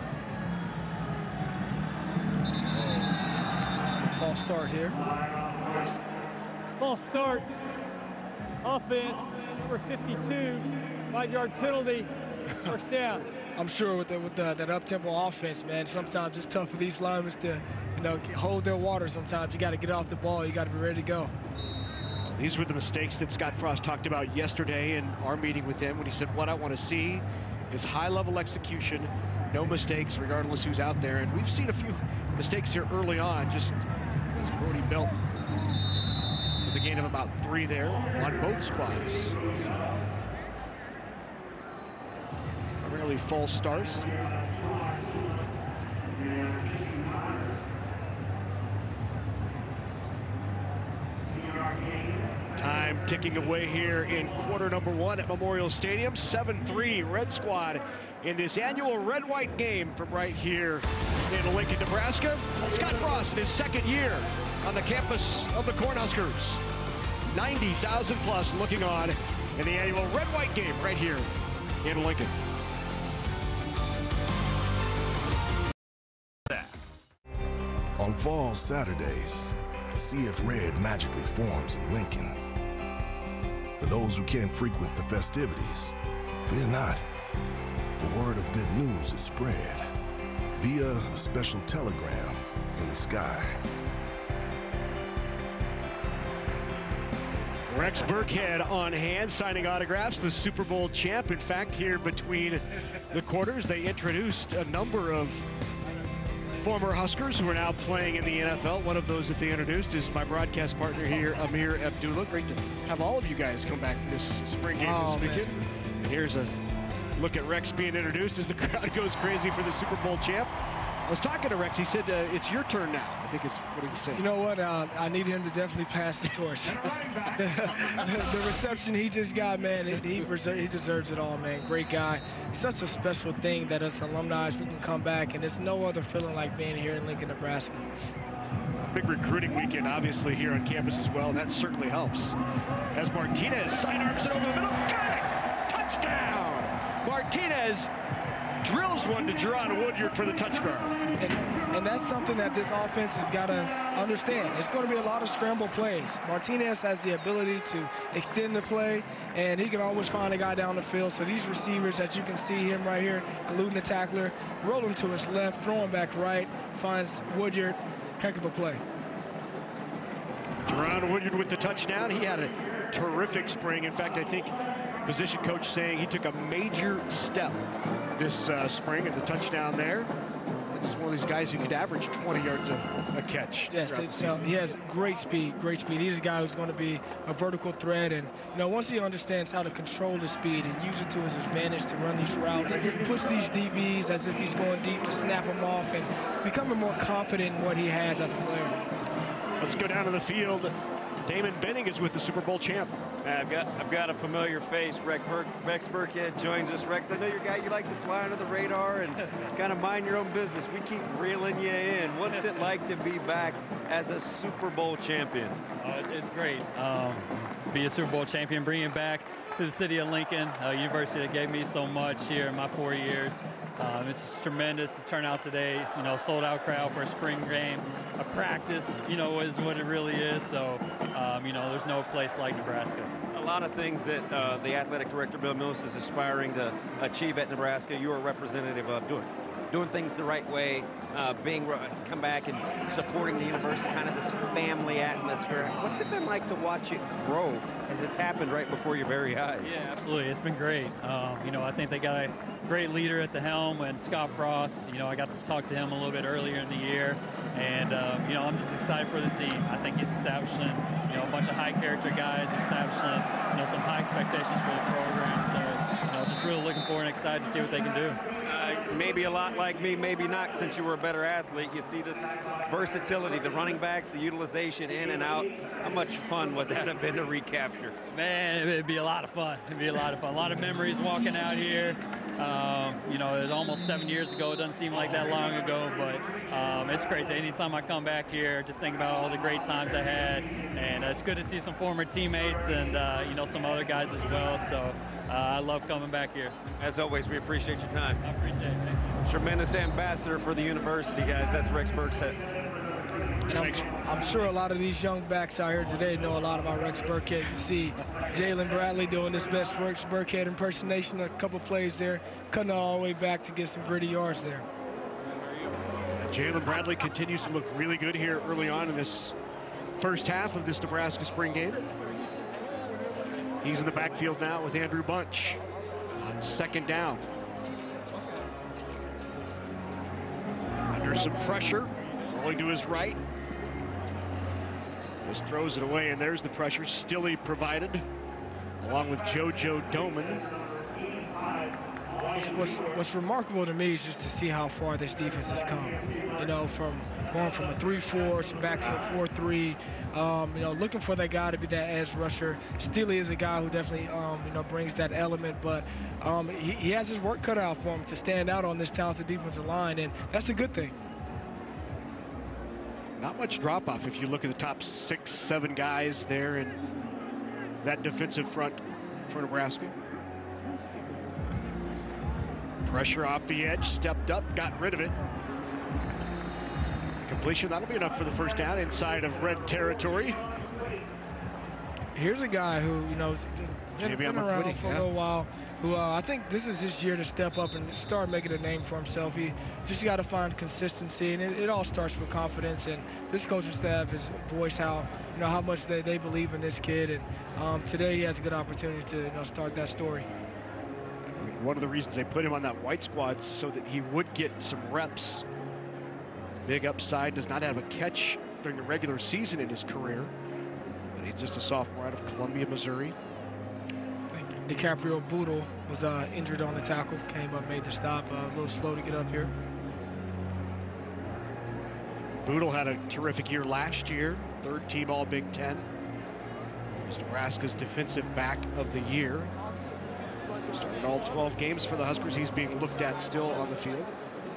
False start here. False start. Offense, number 52, 5-yard penalty, first down. I'm sure with that up-tempo offense, man, sometimes it's tough for these linemen to, hold their water sometimes. You got to get off the ball. You got to be ready to go. These were the mistakes that Scott Frost talked about yesterday in our meeting with him when he said, what I want to see is high-level execution, no mistakes, regardless who's out there. And we've seen a few mistakes here early on, just as Brody Belt with a gain of about 3 there on both squads. Primarily false starts. Time ticking away here in quarter number 1 at Memorial Stadium. 7-3 Red Squad in this annual red-white game from right here in Lincoln, Nebraska. Scott Frost in his second year on the campus of the Cornhuskers. 90,000 plus looking on in the annual red-white game right here in Lincoln. On fall Saturdays, a sea of red magically forms in Lincoln. For those who can't frequent the festivities, fear not, for word of good news is spread via a special telegram in the sky. Rex Burkhead on hand, signing autographs, the Super Bowl champ. In fact, here between the quarters, they introduced a number of former Huskers who are now playing in the NFL. One of those that they introduced is my broadcast partner here, Amir Abdullah. Great to have all of you guys come back for this spring game this weekend. And here's a look at Rex being introduced as the crowd goes crazy for the Super Bowl champ. I was talking to Rex. He said, it's your turn now. I think is what did he say? You know what? I need him to definitely pass the torch. the reception he just got, man, he deserves it all, man. Great guy. It's such a special thing that us alumni, we can come back, and there's no other feeling like being here in Lincoln, Nebraska. Big recruiting weekend, obviously, here on campus as well. That certainly helps. As Martinez sidearms it over the middle. Got it! Touchdown! Martinez drills one to Jerron Woodyard for the touchdown. And that's something that this offense has got to understand. It's going to be a lot of scramble plays. Martinez has the ability to extend the play, and he can always find a guy down the field. So these receivers that you can see him right here, eluding the tackler, rolling to his left, throwing back right, finds Woodyard. Heck of a play. Jerron Woodyard with the touchdown. He had a terrific spring. In fact, I think position coach saying he took a major step this spring at the touchdown there. He's one of these guys who could average 20 yards a catch. Yes, he has great speed, great speed. He's a guy who's going to be a vertical threat, and once he understands how to control the speed and use it to his advantage to run these routes, push these DBs as if he's going deep to snap them off, and becoming more confident in what he has as a player. Let's go down to the field Damon Benning is with the Super Bowl champ. I've got a familiar face. Rex Burkhead joins us. Rex, I know you're a guy, you like to fly under the radar and kind of mind your own business. We keep reeling you in. What's it like to be back as a Super Bowl champion? It's great. Be a Super Bowl champion, bringing it back to the city of Lincoln, a university that gave me so much here in my 4 years. It's tremendous. The turnout today, sold out crowd for a spring game. A practice, is what it really is. So, there's no place like Nebraska. A lot of things that the athletic director, Bill Mills, is aspiring to achieve at Nebraska. You are a representative of doing things the right way, come back and supporting the university, kind of this family atmosphere. What's it been like to watch it grow as it's happened right before your very eyes? Yeah, absolutely. It's been great. I think they got a great leader at the helm, and Scott Frost. I got to talk to him a little bit earlier in the year, and I'm just excited for the team. I think he's establishing a bunch of high character guys, establishing some high expectations for the program. So just really looking forward and excited to see what they can do. Maybe a lot like me, maybe not, since you were a better athlete. You see this versatility, the running backs, the utilization in and out. How much fun would that have been to recapture? Man, it'd be a lot of fun. It'd be a lot of fun. A lot of memories walking out here. It's almost 7 years ago. It doesn't seem like that long ago, but it's crazy. Anytime I come back here, just think about all the great times I had, and it's good to see some former teammates and some other guys as well. So I love coming back here. As always, we appreciate your time. I appreciate it. Thanks. Tremendous ambassador for the university, guys. That's Rex Burkhead. And I'm sure a lot of these young backs out here today know a lot about Rex Burkhead. You see Jalen Bradley doing his best Rex Burkhead impersonation, a couple plays there, cutting it all the way back to get some gritty yards there. Jalen Bradley continues to look really good here early on in this first half of this Nebraska spring game. He's in the backfield now with Andrew Bunch on second down. Under some pressure, rolling to his right. Just throws it away, and there's the pressure. Stilley provided, along with JoJo Doman. What's remarkable to me is just to see how far this defense has come. From going from a 3-4 to back to a 4-3. Looking for that guy to be that edge rusher. Stilley is a guy who definitely, brings that element, but he has his work cut out for him to stand out on this talented defensive line, and that's a good thing. Not much drop-off if you look at the top 6, 7 guys there in that defensive front for Nebraska. Pressure off the edge, stepped up, got rid of it. Completion, that'll be enough for the first down inside of red territory. Here's a guy who, been around for a little while, who I think this is his year to step up and start making a name for himself. He just got to find consistency, and it all starts with confidence. And this coaching staff has voiced how much they believe in this kid, and today he has a good opportunity to start that story. One of the reasons they put him on that white squad so that he would get some reps. Big upside, does not have a catch during the regular season in his career, but he's just a sophomore out of Columbia, Missouri. DiCaprio Boodle was injured on the tackle, came up, made the stop, a little slow to get up here. Boodle had a terrific year last year, third team All Big Ten. He's Nebraska's defensive back of the year. Started all 12 games for the Huskers. He's being looked at still on the field.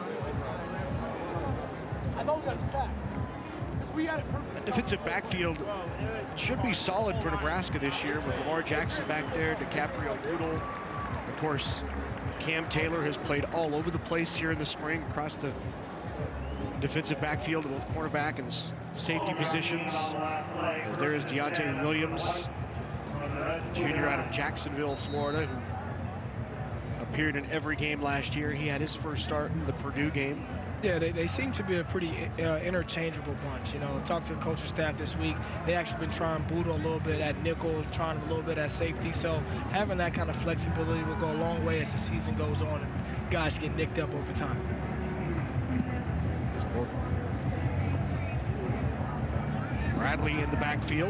I thought we got the sack. We had it perfect. That defensive backfield should be solid for Nebraska this year with Lamar Jackson back there, DiCaprio Boodle. Of course, Cam Taylor has played all over the place here in the spring across the defensive backfield of both cornerback and safety positions. As there is Deontay Williams, junior out of Jacksonville, Florida, who appeared in every game last year. He had his first start in the Purdue game. Yeah, they seem to be a pretty interchangeable bunch. I talked to the coaching staff this week. They actually been trying Boodle a little bit at nickel, trying him a little bit at safety. So having that kind of flexibility will go a long way as the season goes on and guys get nicked up over time. Bradley in the backfield.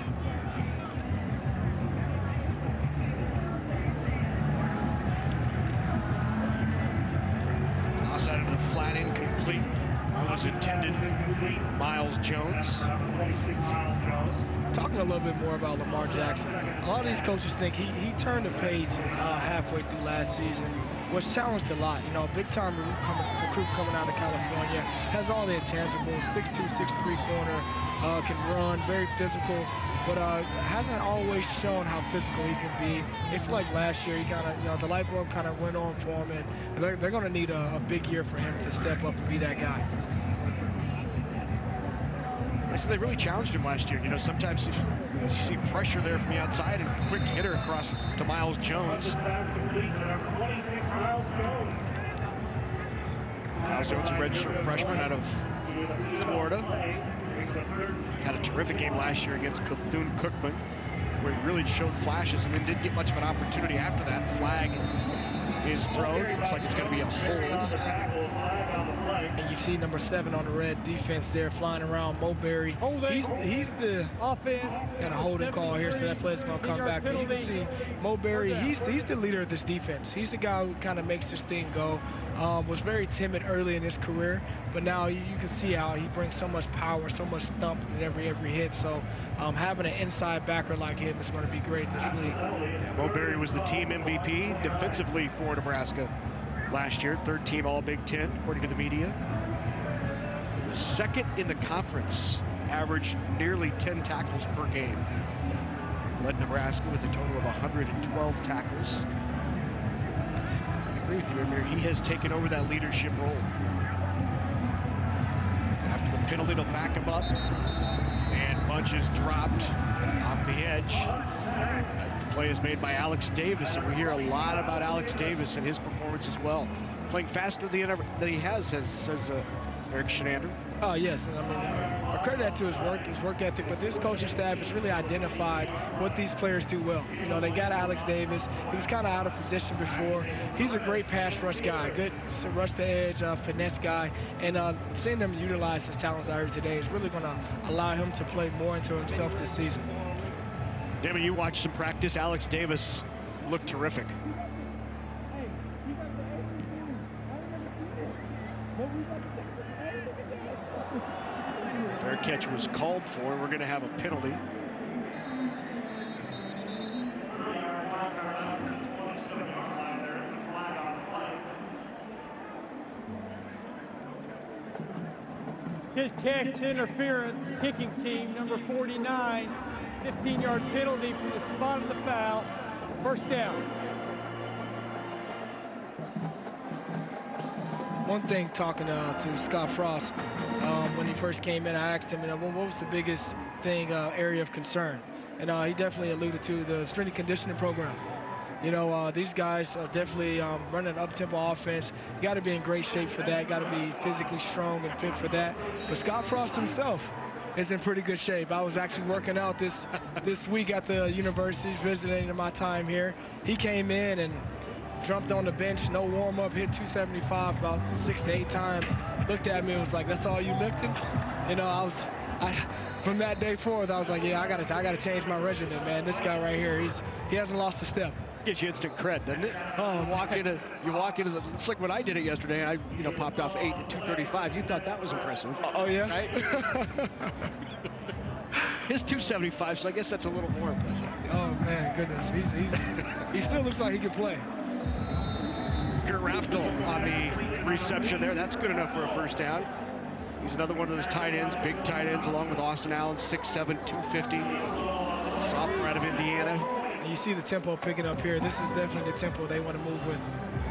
Outside of the flat incomplete. That was intended. Miles Jones. talking a little bit more about Lamar Jackson. A lot of these coaches think he turned the page halfway through last season, was challenged a lot. You know, big-time recruit coming out of California, has all the intangibles, 6'2", 6'3" corner, can run, very physical, but hasn't always shown how physical he can be. I feel like last year he kind of, you know, the light bulb kind of went on for him, and they're going to need a big year for him to step up and be that guy. So they really challenged him last year. You know, sometimes you see pressure there from the outside and quick hitter across to Miles Jones. Miles Jones, a redshirt freshman out of Florida. Had a terrific game last year against Bethune-Cookman, where he really showed flashes and then didn't get much of an opportunity after that. Flag is thrown. It looks like it's going to be a hold. And you see number 7 on the red defense there flying around. Moberry. He's the offense. Got a holding call here, so that play's going to come back. But you can see Moberry, he's the leader of this defense. He's the guy who kind of makes this thing go. Was very timid early in his career, but now you can see how he brings so much power, so much thump in every hit. So having an inside backer like him is going to be great in this league. Yeah, Moberry was the team MVP defensively for Nebraska last year, 3rd team All-Big Ten, according to the media. Second in the conference, averaged nearly 10 tackles per game. Led Nebraska with a total of 112 tackles. I agree with you, Amir. He has taken over that leadership role. After the penalty, they'll back him up. And Bunch is dropped off the edge. The play is made by Alex Davis, and we hear a lot about Alex Davis and his performance as well. Playing faster than he has, says Eric Shenander. Oh, yes, and I mean, I credit that to his work ethic, but this coaching staff has really identified what these players do well. You know, they got Alex Davis. He was kind of out of position before. He's a great pass rush guy, good rush to edge, finesse guy, and seeing them utilize his talents out here today is really going to allow him to play more into himself this season. Damon, you watched some practice. Alex Davis looked terrific. Fair catch was called for. We're going to have a penalty. Kick catch interference, kicking team number 49. 15-yard penalty from the spot of the foul. First down. One thing, talking to Scott Frost, when he first came in, I asked him, you know, what was the biggest thing, area of concern? And he definitely alluded to the strength and conditioning program. You know, these guys are definitely running an up-tempo offense. You got to be in great shape for that. Got to be physically strong and fit for that. But Scott Frost himself is in pretty good shape. I was actually working out this week at the university, visiting in my time here. He came in and jumped on the bench, no warm-up, hit 275 about 6 to 8 times. Looked at me and was like, "That's all you lifting?" You know, from that day forward, I was like, "Yeah, I gotta change my regimen, man. This guy right here, he hasn't lost a step." Gives you instant cred, doesn't it? Oh, you walk into it's like when I did it yesterday. I popped off 8 at 235. You thought that was impressive? Oh yeah. Right? His 275, so I guess that's a little more impressive. Oh man, goodness, he still looks like he can play. Kurt Raftel on the reception there. That's good enough for a first down. He's another one of those tight ends, big tight ends, along with Austin Allen, 6'7", 250. Sophomore out of Indiana. And you see the tempo picking up here. This is definitely the tempo they want to move with.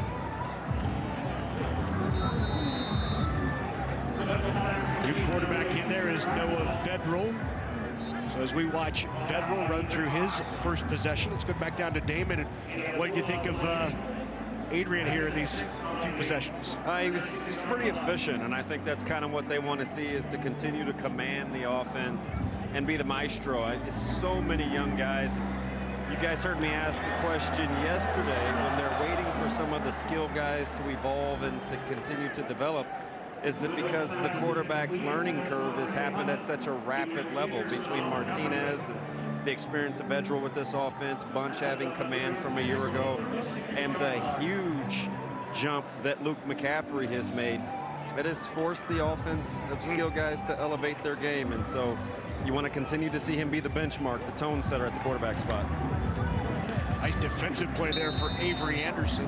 New quarterback in there is Noah Vedral. So as we watch Vedral run through his first possession, let's go back down to Damon. And what do you think of Adrian here in these few possessions? He was pretty efficient, and I think that's kind of what they want to see, is to continue to command the offense and be the maestro. So many young guys. You guys heard me ask the question yesterday, when they're waiting for some of the skill guys to evolve and to continue to develop, is it because the quarterback's learning curve has happened at such a rapid level between Martinez and the experience of Vedral with this offense, Bunch having command from a year ago, and the huge jump that Luke McCaffrey has made. It has forced the offense of skill guys to elevate their game, and so you want to continue to see him be the benchmark, the tone setter at the quarterback spot. Nice defensive play there for Avery Anderson.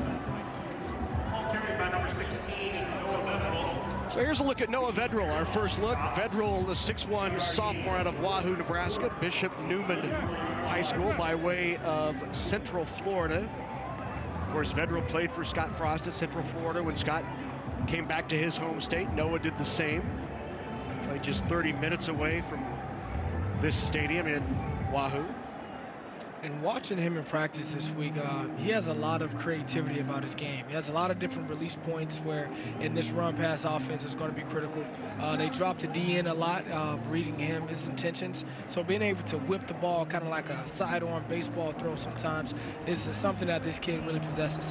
So here's a look at Noah Vedral, our first look. Vedral, the 6'1 sophomore out of Wahoo, Nebraska, Bishop Newman High School by way of Central Florida. Of course, Vedral played for Scott Frost at Central Florida when Scott came back to his home state. Noah did the same. Played just 30 minutes away from this stadium in Wahoo. And watching him in practice this week, he has a lot of creativity about his game. He has a lot of different release points where in this run-pass offense it's going to be critical. They drop the D in a lot, reading him, his intentions. So being able to whip the ball kind of like a sidearm baseball throw sometimes is something that this kid really possesses.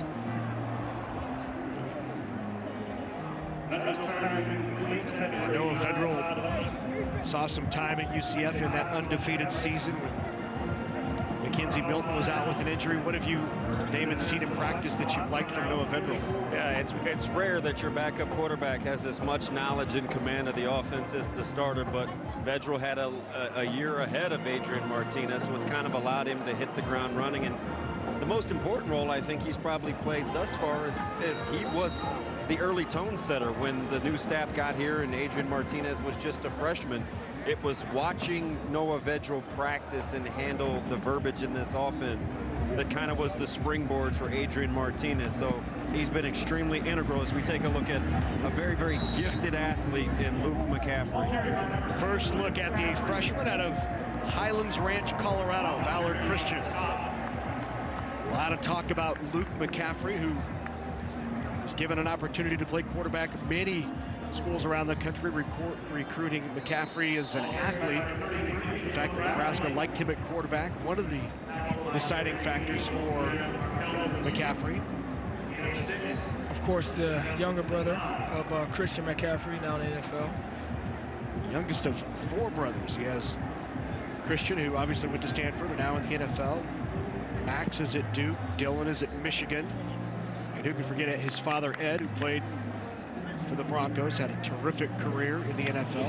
Noah Vedral saw some time at UCF in that undefeated season when Mackenzie Milton was out with an injury. What have you, Damon, seen in practice that you've liked from Noah Vedral? Yeah, it's rare that your backup quarterback has as much knowledge and command of the offense as the starter, but Vedral had a year ahead of Adrian Martinez, which kind of allowed him to hit the ground running. And the most important role I think he's probably played thus far is he was the early tone setter when the new staff got here and Adrian Martinez was just a freshman. It was watching Noah Vedral practice and handle the verbiage in this offense that kind of was the springboard for Adrian Martinez. So he's been extremely integral as we take a look at a very, very gifted athlete in Luke McCaffrey. First look at the freshman out of Highlands Ranch, Colorado, Valor Christian. A lot of talk about Luke McCaffrey, who was given an opportunity to play quarterback at many schools around the country, recruiting McCaffrey as an athlete. The fact that Nebraska liked him at quarterback, one of the deciding factors for McCaffrey. Of course, the younger brother of Christian McCaffrey, now in the NFL. Youngest of 4 brothers. He has Christian, who obviously went to Stanford, and now in the NFL. Max is at Duke, Dylan is at Michigan. And who can forget it, his father, Ed, who played for the Broncos, had a terrific career in the NFL.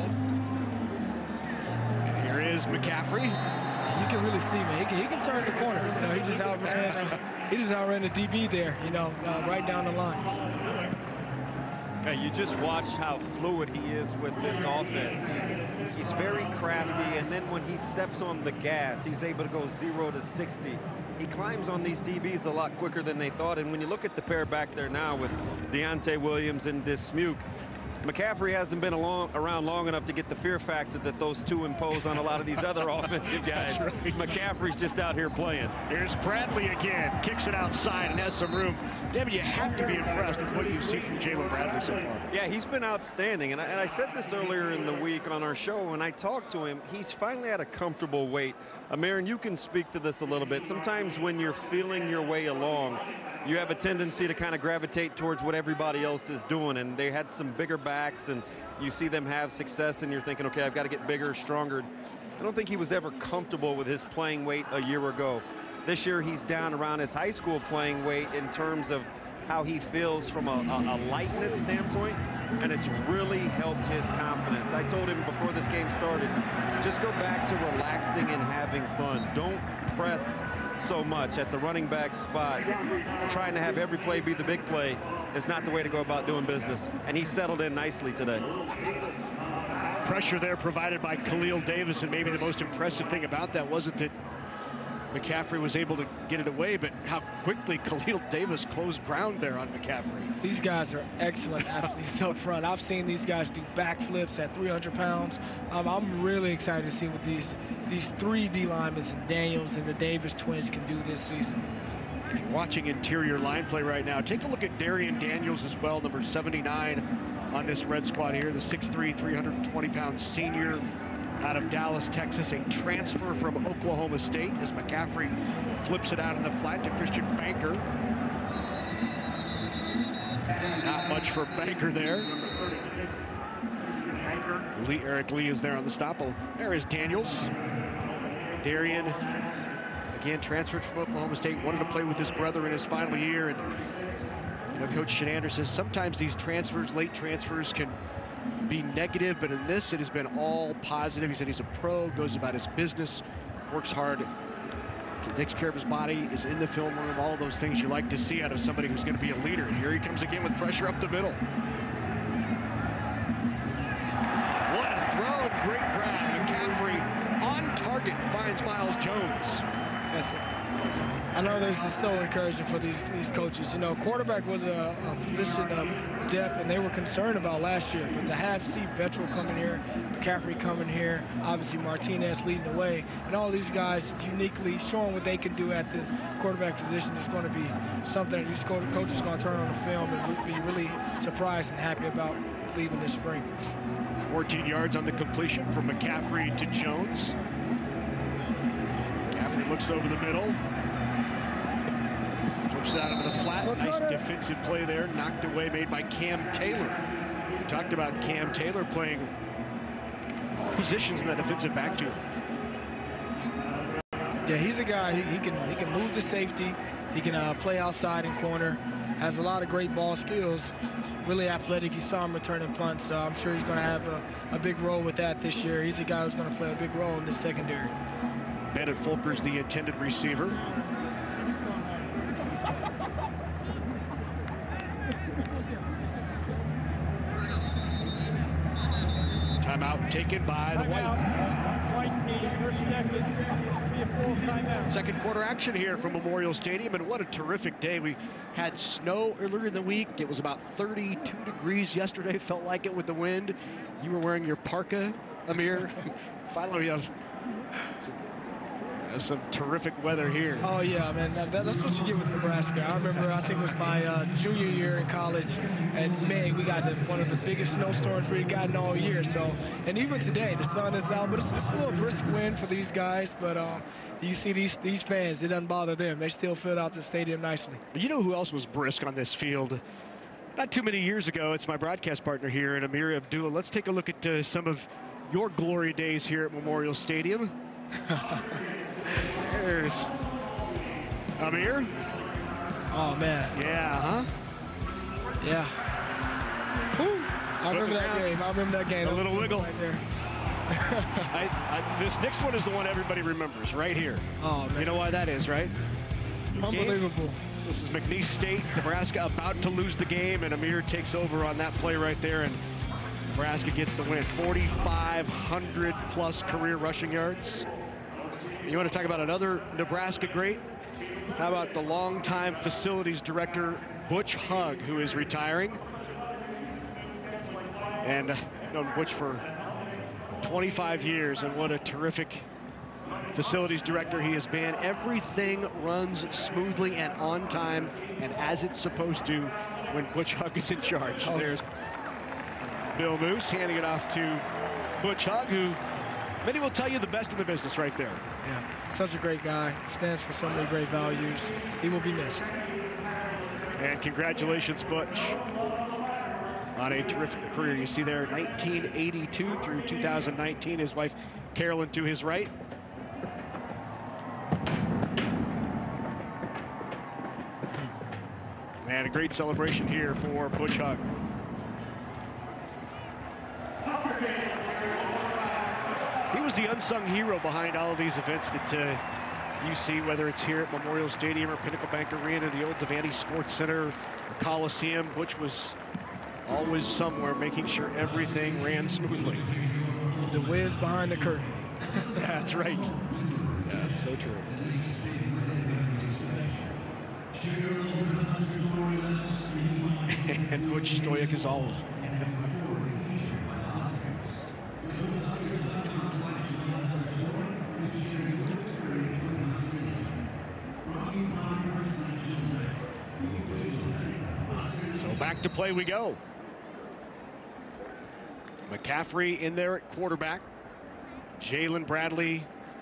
And here is McCaffrey. You can really see, man, he can turn the corner. You know, he just outran the DB there, you know, right down the line. Yeah, you just watch how fluid he is with this offense. He's very crafty, and then when he steps on the gas, he's able to go 0 to 60. He climbs on these DBs a lot quicker than they thought. And when you look at the pair back there now with Deontay Williams and Dismuke, McCaffrey hasn't been around long enough to get the fear factor that those two impose on a lot of these other offensive guys. Right. McCaffrey's just out here playing. Here's Bradley again, kicks it outside and has some room. David, you have to be impressed with what you see from Jalen Bradley so far. Yeah, he's been outstanding. And I said this earlier in the week on our show when I talked to him. He's finally at a comfortable weight. Aaron, you can speak to this a little bit. Sometimes when you're feeling your way along, you have a tendency to kind of gravitate towards what everybody else is doing. And they had some bigger backs, and you see them have success, and you're thinking, okay, I've got to get bigger, stronger. I don't think he was ever comfortable with his playing weight a year ago. This year, he's down around his high school playing weight in terms of how he feels from a lightness standpoint, and it's really helped his confidence. I told him before this game started, just go back to relaxing and having fun. Don't press so much at the running back spot. Trying to have every play be the big play is not the way to go about doing business, and he settled in nicely today. Pressure there provided by Khalil Davis, and maybe the most impressive thing about that wasn't that McCaffrey was able to get it away, but how quickly Khalil Davis closed ground there on McCaffrey. These guys are excellent athletes up front. I've seen these guys do backflips at 300 pounds. I'm really excited to see what these 3 D linemen, Daniels and the Davis twins, can do this season. If you're watching interior line play right now, take a look at Darian Daniels as well, number 79 on this red squad here, the 6'3", 320-pound senior out of Dallas, Texas, a transfer from Oklahoma State as McCaffrey flips it out in the flat to Christian Banker. Not much for Banker there. Eric Lee is there on the stop. There is Daniels. Darian, again, transferred from Oklahoma State, wanted to play with his brother in his final year. And you know, Coach Shenander says sometimes these transfers, late transfers, can be negative, but in this, it has been all positive. He said he's a pro, goes about his business, works hard, takes care of his body, is in the film room, all those things you like to see out of somebody who's going to be a leader. And here he comes again with pressure up the middle. What a throw, great grab. McCaffrey on target, finds Miles Jones. I know this is so encouraging for these coaches. You know, quarterback was a position of depth, and they were concerned about last year. But to have Vetral coming here, McCaffrey coming here, obviously Martinez leading the way, and all these guys uniquely showing what they can do at the quarterback position is going to be something that these coaches are going to turn on the film and be really surprised and happy about leaving this spring. 14 yards on the completion from McCaffrey to Jones. McCaffrey looks over the middle. Flips it out into the flat. Nice defensive play there. Knocked away, made by Cam Taylor. We talked about Cam Taylor playing positions in that defensive backfield. Yeah, he's a guy. He can move the safety. He can play outside and corner. Has a lot of great ball skills. Really athletic. You saw him returning punts, so I'm sure he's going to have a big role with that this year. He's a guy who's going to play a big role in this secondary. Bennett Fulker's the intended receiver. Timeout taken by the White team, first second, be a full timeout. Second quarter action here from Memorial Stadium, and what a terrific day. We had snow earlier in the week. It was about 32 degrees yesterday, felt like it with the wind. You were wearing your parka, Amir. Finally, we have some terrific weather here. Oh yeah, man, that's what you get with Nebraska. I remember, I think it was my junior year in college, and man, we got one of the biggest snowstorms we've gotten all year. So, and even today, the sun is out, but it's a little brisk wind for these guys. But you see these fans, it doesn't bother them. They still fill out the stadium nicely. You know who else was brisk on this field? Not too many years ago. It's my broadcast partner here, and Amir Abdullah. Let's take a look at some of your glory days here at Memorial Stadium. There's Amir. Oh, man. Yeah, huh? Yeah. Whew. I remember that game. I remember that game. A little wiggle. Right there. This next one is the one everybody remembers, right here. Oh, man. You know why that is, right? Unbelievable. This is McNeese State. Nebraska about to lose the game, and Amir takes over on that play right there, and Nebraska gets the win. 4,500+ career rushing yards. You want to talk about another Nebraska great? How about the longtime facilities director, Butch Hugg, who is retiring? And known Butch for 25 years, and what a terrific facilities director he has been. Everything runs smoothly and on time and as it's supposed to when Butch Hugg is in charge. Oh. There's Bill Moose handing it off to Butch Hugg, who many will tell you the best in the business right there. Yeah, such a great guy. Stands for so many great values. He will be missed. And congratulations, Butch, on a terrific career. You see there, 1982 through 2019. His wife, Carolyn, to his right. And a great celebration here for Butch Hugg. He was the unsung hero behind all of these events that you see, whether it's here at Memorial Stadium or Pinnacle Bank Arena, the old Devaney Sports Center, the Coliseum. Butch was always somewhere making sure everything ran smoothly. The whiz behind the curtain. That's right. Yeah, that's so true. And Butch stoic as always. So back to play we go. McCaffrey in there at quarterback. Jalen Bradley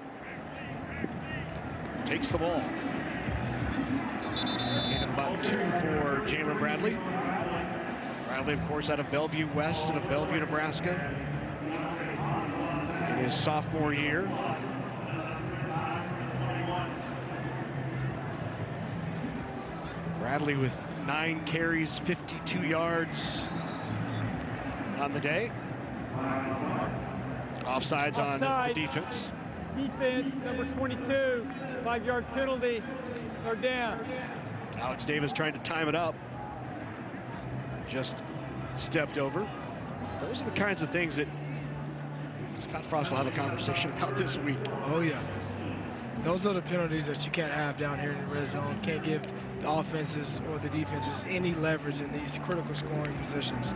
takes the ball. And about 2 for Jalen Bradley. Bradley, of course, out of Bellevue West and of Bellevue, Nebraska, in his sophomore year. Bradley with 9 carries, 52 yards on the day. Offsides on the defense. Defense, number 22, 5-yard penalty, or down. Alex Davis trying to time it up. Just stepped over. Those are the kinds of things that Scott Frost will have a conversation about this week. Oh, yeah. Those are the penalties that you can't have down here in the red zone. Can't give the offenses or the defenses any leverage in these critical scoring positions.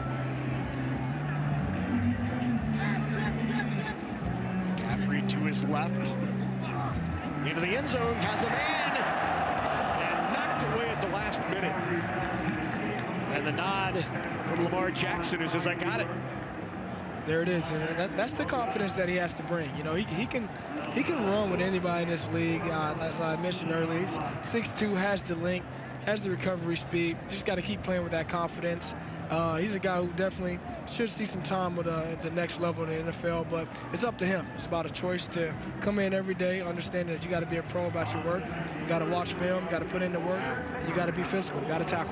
McCaffrey to his left. Into the end zone, has a man, and knocked away at the last minute. And the nod from Lamar Jackson, who says, I got it. There it is, and that's the confidence that he has to bring. You know, he can run with anybody in this league. As I mentioned earlier, he's 6'2", has the length, has the recovery speed. Just got to keep playing with that confidence. He's a guy who definitely should see some time with the next level in the NFL, but it's up to him. It's about a choice to come in every day, understanding that you got to be a pro about your work. You got to watch film, you got to put in the work, and you got to be physical, you got to tackle.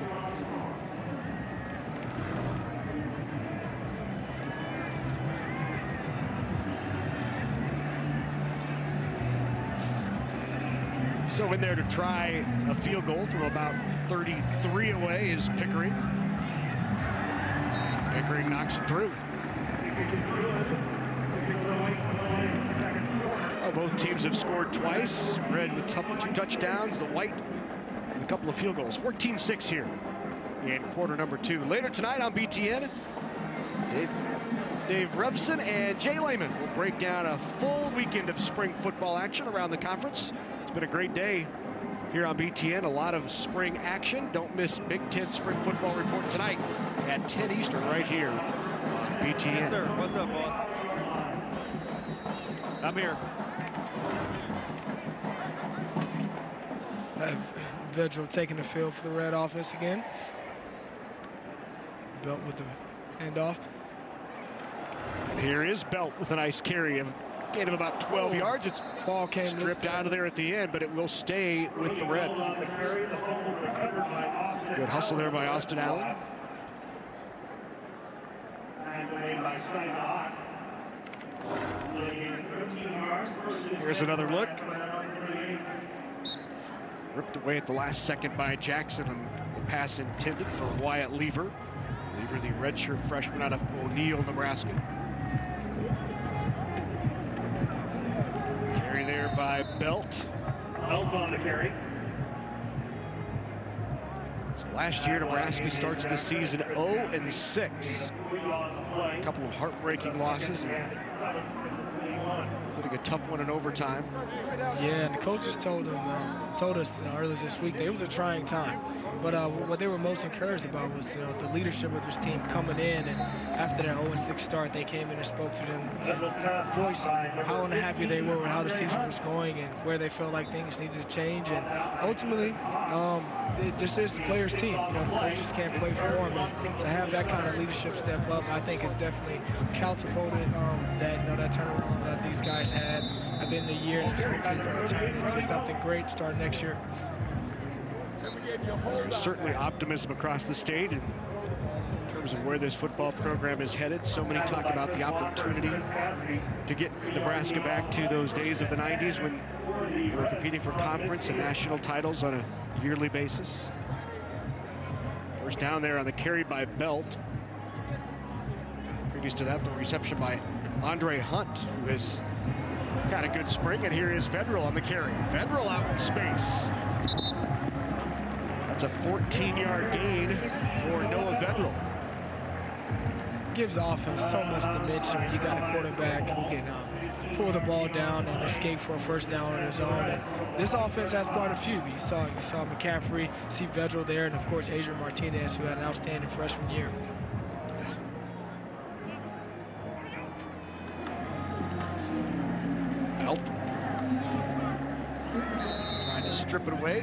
So in there to try a field goal from about 33 away is Pickering. Pickering knocks it through. Oh, both teams have scored twice. Red with 2 touchdowns, the White with a couple of field goals. 14-6 here in quarter number 2. Later tonight on BTN, Dave Rebson and Jay Lehman will break down a full weekend of spring football action around the conference. It's been a great day here on BTN. A lot of spring action. Don't miss Big Ten Spring Football Report tonight at 10 Eastern right here on BTN. Yes, sir. What's up, boss? I'm here. Vedral taking the field for the Red offense again. Belt with the handoff. Here is Belt with a nice carry of gain of about 12 yards. It's ball came stripped out of there at the end, but it will stay with the Red. Good hustle there by Austin Allen. Here's another look. Ripped away at the last second by Jackson, and the pass intended for Wyatt Lever. Lever, the redshirt freshman out of O'Neill, Nebraska. Carry there by Belt. Belt on the carry. So last year, Nebraska starts the season 0-6. A couple of heartbreaking losses, including a tough one in overtime. Yeah, and the coaches told us earlier this week that it was a trying time. But what they were most encouraged about was the leadership of this team coming in, and after that 0-6 start, they came in and spoke to them, voiced how unhappy they were with how the season was going and where they felt like things needed to change. And ultimately, this is the players' team. The coaches can't play for them, and to have that kind of leadership step up, I think, is definitely catapulted that turnaround that these guys had at the end of the year, and it's hopefully going to turn into something great starting next year. There's certainly optimism across the state in terms of where this football program is headed. So many talk about the opportunity to get Nebraska back to those days of the 90s when we were competing for conference and national titles on a yearly basis. First down there on the carry by Belt. Previous to that, the reception by Andre Hunt, who has got a good spring, and here is Vedral on the carry. Vedral out in space. That's a 14-yard gain for Noah Vedral. Gives the offense so much dimension when you got a quarterback who can pull the ball down and escape for a first down on his own. And this offense has quite a few. You saw McCaffrey, see Vedral there, and of course Adrian Martinez, who had an outstanding freshman year. Belt trying to strip it away.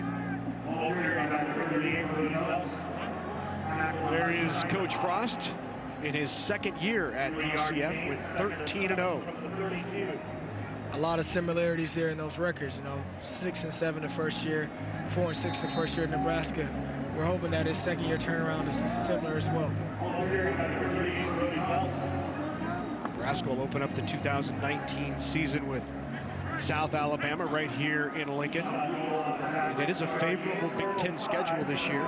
There is Coach Frost in his second year at UCF with 13-0. A lot of similarities there in those records. 6-7 the first year, 4-6 the first year at Nebraska. We're hoping that his second year turnaround is similar as well. Nebraska will open up the 2019 season with South Alabama right here in Lincoln. And it is a favorable Big Ten schedule this year.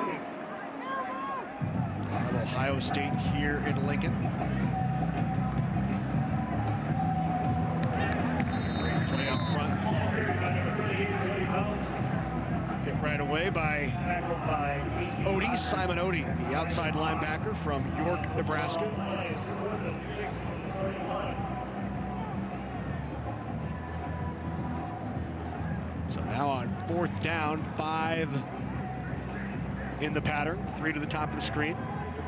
Ohio State here in Lincoln. Great play up front. Hit right away by Odie, Simon Odie, the outside linebacker from York, Nebraska. So now on 4th down, 5 in the pattern, 3 to the top of the screen.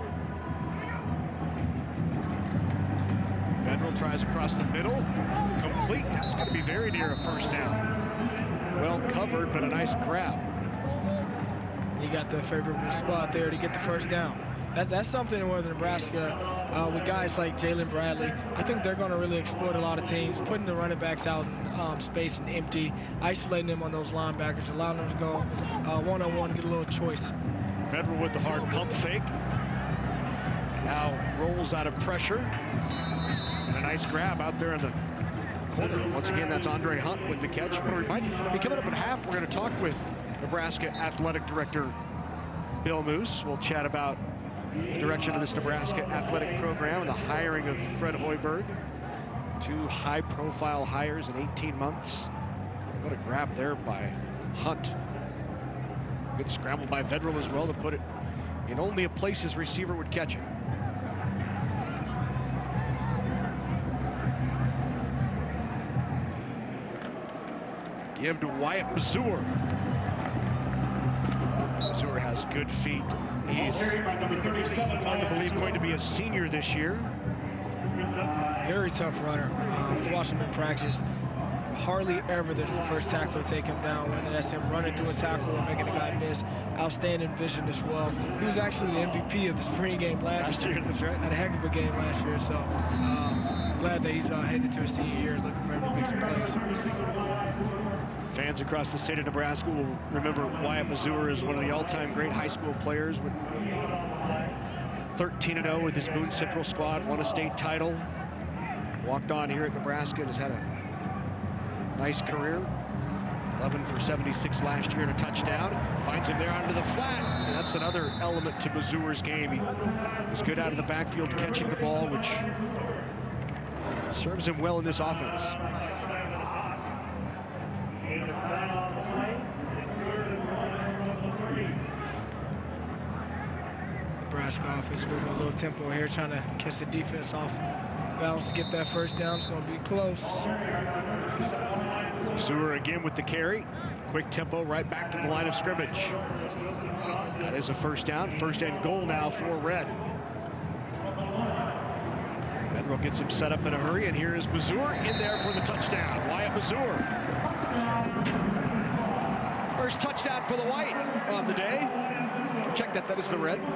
Federal tries across the middle, complete. That's going to be very near a first down. Well covered, but a nice grab. You got the favorable spot there to get the first down. That's something with Nebraska, with guys like Jalen Bradley. I think they're going to really exploit a lot of teams, putting the running backs out in space and empty, isolating them on those linebackers, allowing them to go one-on-one, get a little choice. Federal with the hard pump fake. Now rolls out of pressure. And a nice grab out there in the corner. Once again, that's Andre Hunt with the catch. But we might be coming up at half. We're going to talk with Nebraska Athletic Director Bill Moose. We'll chat about the direction of this Nebraska athletic program and the hiring of Fred Hoiberg. 2 high-profile hires in 18 months. What a grab there by Hunt. Good scramble by Federal as well to put it in only a place his receiver would catch it. Give to Wyatt Mazur. Mazur has good feet. He's hard to believe going to be a senior this year. Very tough runner. I've watched him in practice. Hardly ever there's the first tackler to take him down, whether that's him running through a tackle or making a guy miss. Outstanding vision as well. He was actually the MVP of the spring game last year. That's right. Had a heck of a game last year, so glad that he's headed to a senior year, looking for him to make some plays. Fans across the state of Nebraska will remember Wyatt Mazur as one of the all-time great high school players, with 13-0 with his Boone Central squad, won a state title, walked on here at Nebraska and has had a nice career. 11 for 76 last year and a touchdown. Finds him there onto the flat. And that's another element to Mazur's game. He was good out of the backfield catching the ball, which serves him well in this offense. Nebraska offense moving a little tempo here, trying to catch the defense off balance to get that first down. It's going to be close. Mazur again with the carry. Quick tempo right back to the line of scrimmage. That is a first down. First and goal now for Red. Federal gets him set up in a hurry, and here is Mazur in there for the touchdown. Wyatt Mazur. First touchdown for the White on the day. Check that, that is the Red.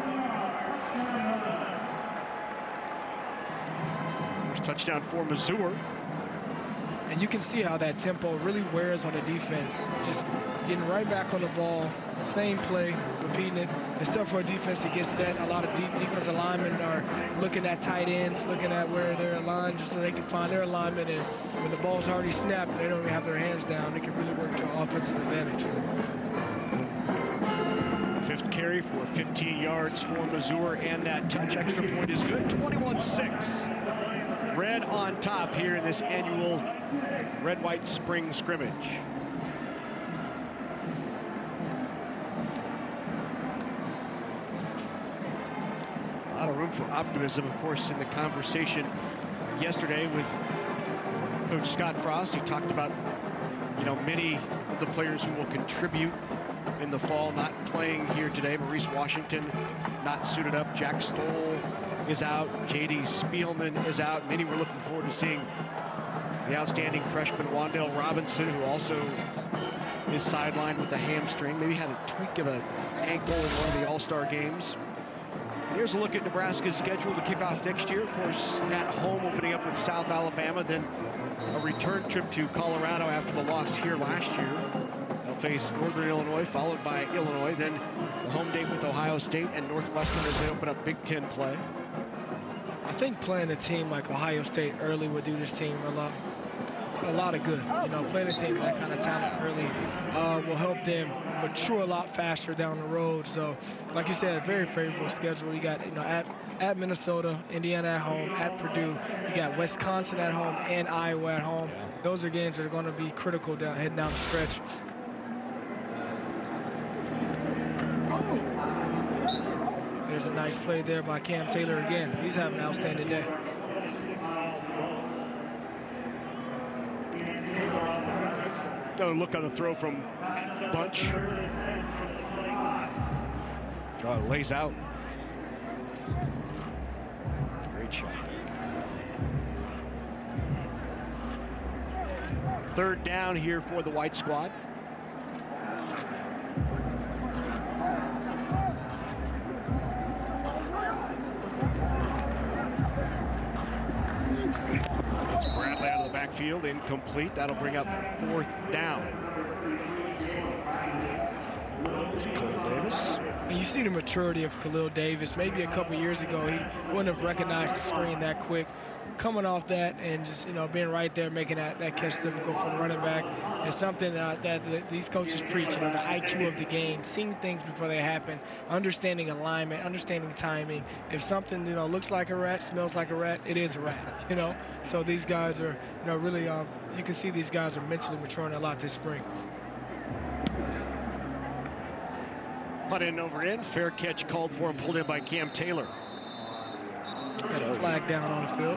First touchdown for Mazur. And you can see how that tempo really wears on the defense. Just getting right back on the ball, same play, repeating it. It's tough for a defense to get set. A lot of defensive linemen are looking at tight ends, looking at where they're aligned just so they can find their alignment. And when the ball's already snapped and they don't even have their hands down, they can really work to offensive advantage. 5th carry for 15 yards for Mazur, and that touch. Extra point is good. 21-6. Red on top here in this annual Red-White Spring scrimmage. A lot of room for optimism, of course, in the conversation yesterday with Coach Scott Frost. He talked about, you know, many of the players who will contribute in the fall not playing here today. Maurice Washington not suited up. Jack Stoll is out. J.D. Spielman is out. Many were looking forward to seeing the outstanding freshman Wandale Robinson, who also is sidelined with a hamstring. Maybe had a tweak of an ankle in one of the All-Star games. Here's a look at Nebraska's schedule to kick off next year. Of course, at home, opening up with South Alabama, then a return trip to Colorado after the loss here last year. They'll face Northern Illinois, followed by Illinois, then the home date with Ohio State and Northwestern as they open up Big Ten play. I think playing a team like Ohio State early would do this team a lot of good. You know, playing a team with that kind of talent early will help them mature a lot faster down the road. So, like you said, a very favorable schedule. You got, you know, at Minnesota, Indiana at home, at Purdue. You got Wisconsin at home and Iowa at home. Those are games that are going to be critical heading down the stretch. There's a nice play there by Cam Taylor again. He's having an outstanding day. Another look on the throw from Bunch. Lays out. Great shot. Third down here for the white squad. It's Bradley out of the backfield, incomplete. That'll bring up fourth down. It's Khalil Davis. And you see the maturity of Khalil Davis. Maybe a couple years ago, he wouldn't have recognized the screen that quick. Coming off that and just, you know, being right there, making that catch difficult for the running back is something that these coaches preach. You know, the IQ of the game, seeing things before they happen, understanding alignment, understanding timing. If something, you know, looks like a rat, smells like a rat, it is a rat, you know. So these guys are, you know, really, you can see these guys are mentally maturing a lot this spring. Punt in over in. Fair catch called for and pulled in by Cam Taylor. Got a flag down on the field.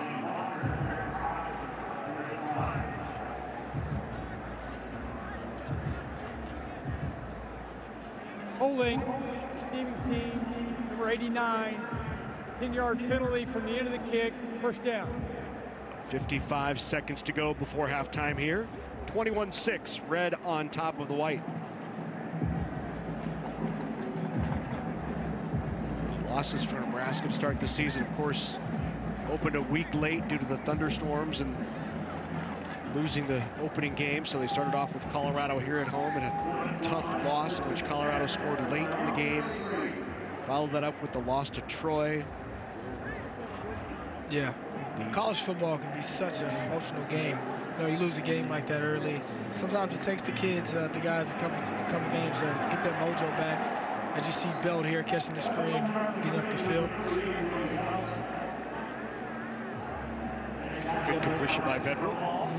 Holding, receiving team, number 89, 10-yard penalty from the end of the kick, first down. 55 seconds to go before halftime here. 21-6, red on top of the white. Losses for Nebraska to start the season, of course, opened a week late due to the thunderstorms and losing the opening game. So they started off with Colorado here at home in a tough loss in which Colorado scored late in the game. Followed that up with the loss to Troy. Yeah, college football can be such an emotional game. You know, you lose a game like that early. Sometimes it takes the kids, the guys, a couple games to get their mojo back. As you see Belt here catching the screen, getting up the field. Good conversion by Federal.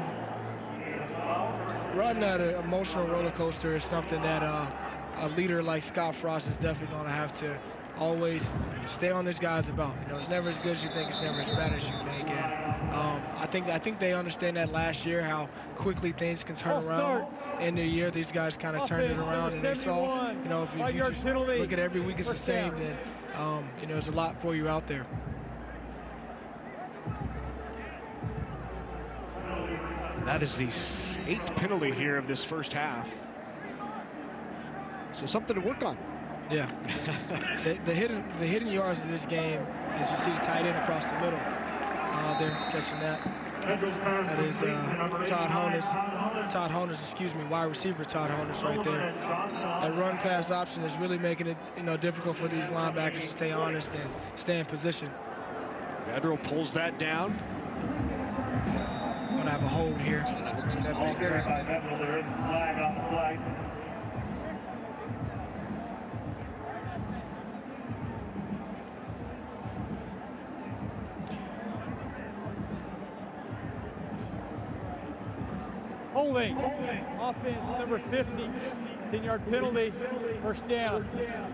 Running at an emotional roller coaster is something that a leader like Scott Frost is definitely going to have to always stay on this guy's about. You know, it's never as good as you think, it's never as bad as you think. And I think they understand that last year, how quickly things can turn around. End of the year, these guys kind of turned it around, and they saw, you know, if you just look at every week it's the same, then you know, there's a lot for you out there. That is the 8th penalty here of this first half. So something to work on. Yeah. the hidden yards of this game is you see the tight end across the middle. They're catching that. That is Todd Honus, excuse me, wide receiver Todd Honus right there. That run pass option is really making it, you know, difficult for these linebackers to stay honest and stay in position. Federal pulls that down. Gonna have a hold here. That thing back. Holding, offense number 50, 10-yard penalty, first down.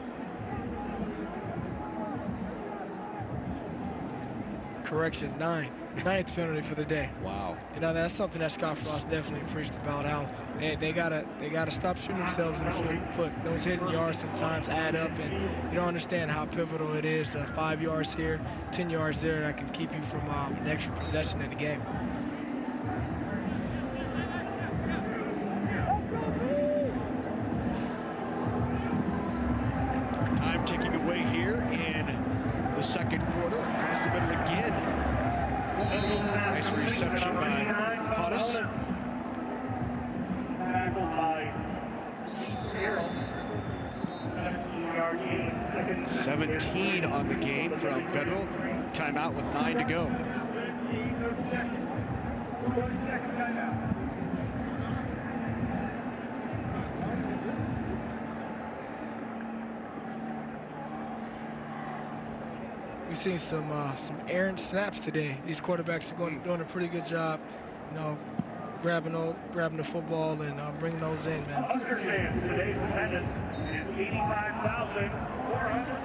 Correction, 9th penalty for the day. Wow. You know, that's something that Scott Frost definitely preached about, how they gotta stop shooting themselves in the foot. Those hidden yards sometimes add up, and you don't understand how pivotal it is. 5 yards here, 10 yards there, that can keep you from an extra possession in the game. Time ticking away here in the second quarter. Across the middle again. Nice reception by Hodges. 17 on the game from Federal. big timeout with 9 to go. We've seen some errant snaps today. These quarterbacks are doing a pretty good job, you know, grabbing the football and bringing those in, man. Today's attendance is 85,400.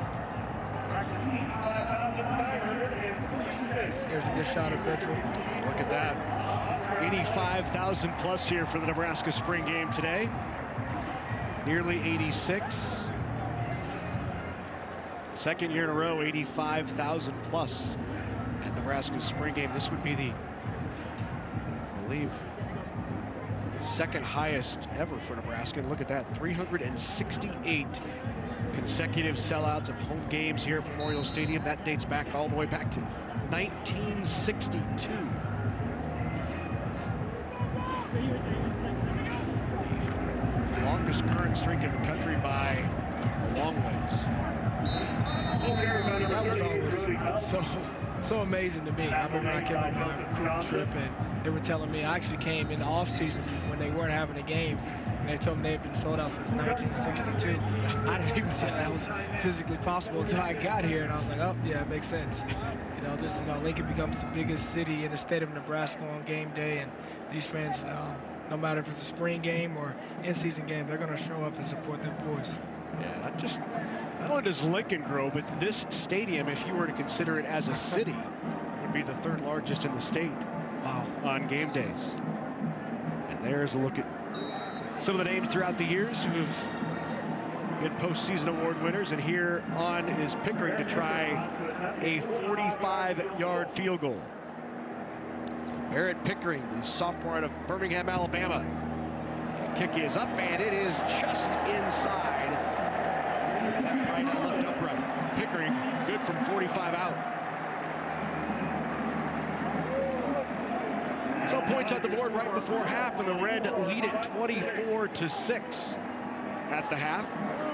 Here's a good shot of Vettel. Look at that. 85,000 plus here for the Nebraska spring game today. Nearly 86. Second year in a row, 85,000 plus at Nebraska's spring game. This would be the, I believe, second highest ever for Nebraska. And look at that, 368 consecutive sellouts of home games here at Memorial Stadium. That dates back all the way back to 1962. The longest current streak in the country by a long ways. That was always so amazing to me. I remember I came on my recruiting trip and they were telling me, I actually came in the off season when they weren't having a game, and they told me they had been sold out since 1962. I didn't even see how that was physically possible until I got here, and I was like, oh yeah, it makes sense. You know, Lincoln becomes the biggest city in the state of Nebraska on game day, and these fans, no matter if it's a spring game or in-season game, they're going to show up and support their boys. Yeah, not only does Lincoln grow, but this stadium, if you were to consider it as a city, would be the third largest in the state on game days. And there's a look at some of the names throughout the years who have been postseason award winners. And here on is Pickering to try a 45-yard field goal. Barrett Pickering, the sophomore out of Birmingham, Alabama. The kick is up, and it is just inside. Right left upright. Pickering good from 45 out. So points on the board right before half, and the Red lead it 24-6 at the half.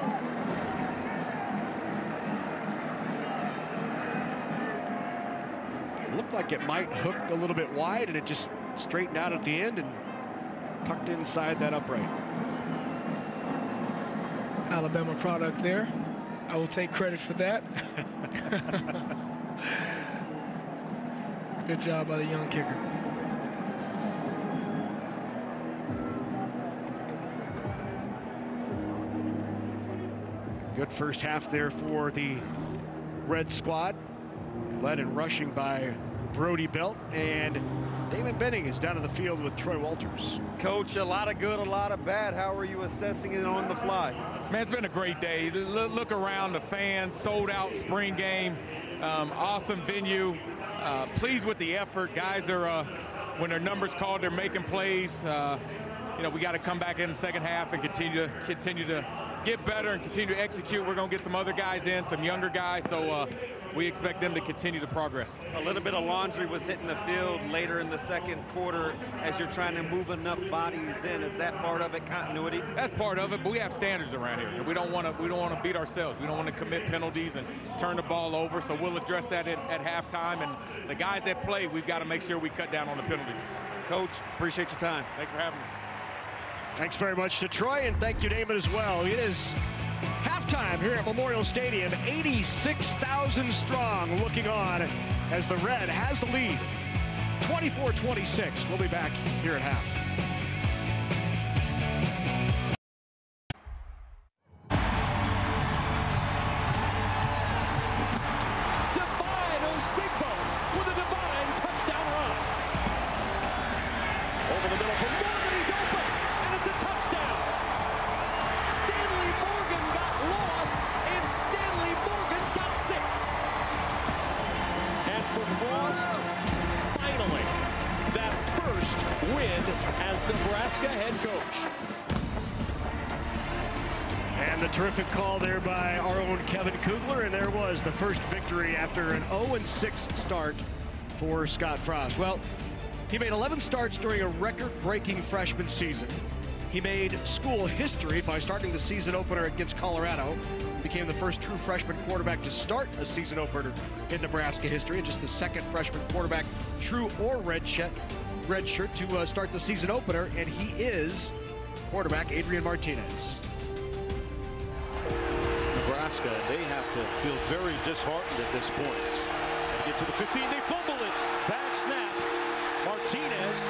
It looked like it might hook a little bit wide, and it just straightened out at the end and tucked inside that upright. Alabama product there. I will take credit for that. Good job by the young kicker. Good first half there for the Red squad. Led in rushing by Brody Belt, and Damon Benning is down in the field with Troy Walters. Coach, a lot of good, a lot of bad. How are you assessing it on the fly? Man, it's been a great day. Look around, the fans, sold out spring game, awesome venue. Pleased with the effort. Guys are, when their numbers called, they're making plays. You know, we got to come back in the second half and continue to get better and continue to execute. We're going to get some other guys in, some younger guys, so we expect them to continue to progress. A little bit of laundry was hitting the field later in the second quarter as you're trying to move enough bodies in. Is that part of it, continuity? That's part of it, but we have standards around here. We don't want to beat ourselves. We don't want to commit penalties and turn the ball over, so we'll address that at halftime. And the guys that play, we've got to make sure we cut down on the penalties. Coach, appreciate your time. Thanks for having me. Thanks very much to Troy, and thank you, Damon, as well. It is halftime here at Memorial Stadium. 86,000 strong looking on as the Red has the lead. 24-26. We'll be back here at half. Divine Osigbo with a divine touchdown run. Over the middle from Morgan, he's open, and it's a touchdown. Stanley Morgan got lost, and Stanley Morgan's got 6. And for Frost, finally, that first win as Nebraska head coach. And the terrific call there by our own Kevin Kugler, and there was the first victory after an 0-6 start for Scott Frost. Well, he made 11 starts during a record-breaking freshman season. He made school history by starting the season opener against Colorado, became the first true freshman quarterback to start a season opener in Nebraska history, and just the second freshman quarterback, true or redshirt, to start the season opener, and he is quarterback Adrian Martinez. Nebraska, they have to feel very disheartened at this point. They get to the 15, they fumble it. Bad snap. Martinez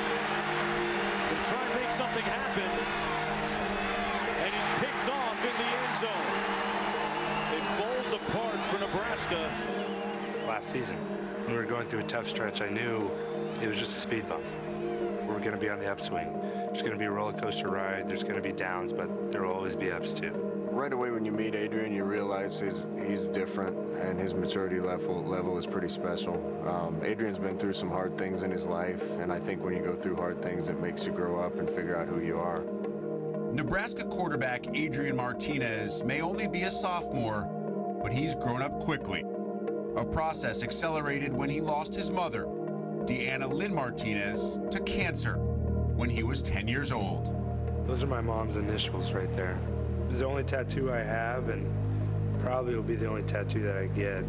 will try and make something happen, and he's picked off in the end zone. It falls apart for Nebraska. Last season, when we were going through a tough stretch, I knew it was just a speed bump. We're going to be on the upswing. There's going to be a roller coaster ride. There's going to be downs, but there will always be ups too. Right away when you meet Adrian, you realize he's different, and his maturity level is pretty special. Adrian's been through some hard things in his life, and I think when you go through hard things, it makes you grow up and figure out who you are. Nebraska quarterback Adrian Martinez may only be a sophomore, but he's grown up quickly. A process accelerated when he lost his mother, Deanna Lynn Martinez, to cancer when he was 10 years old. Those are my mom's initials right there. It's the only tattoo I have, and probably will be the only tattoo that I get.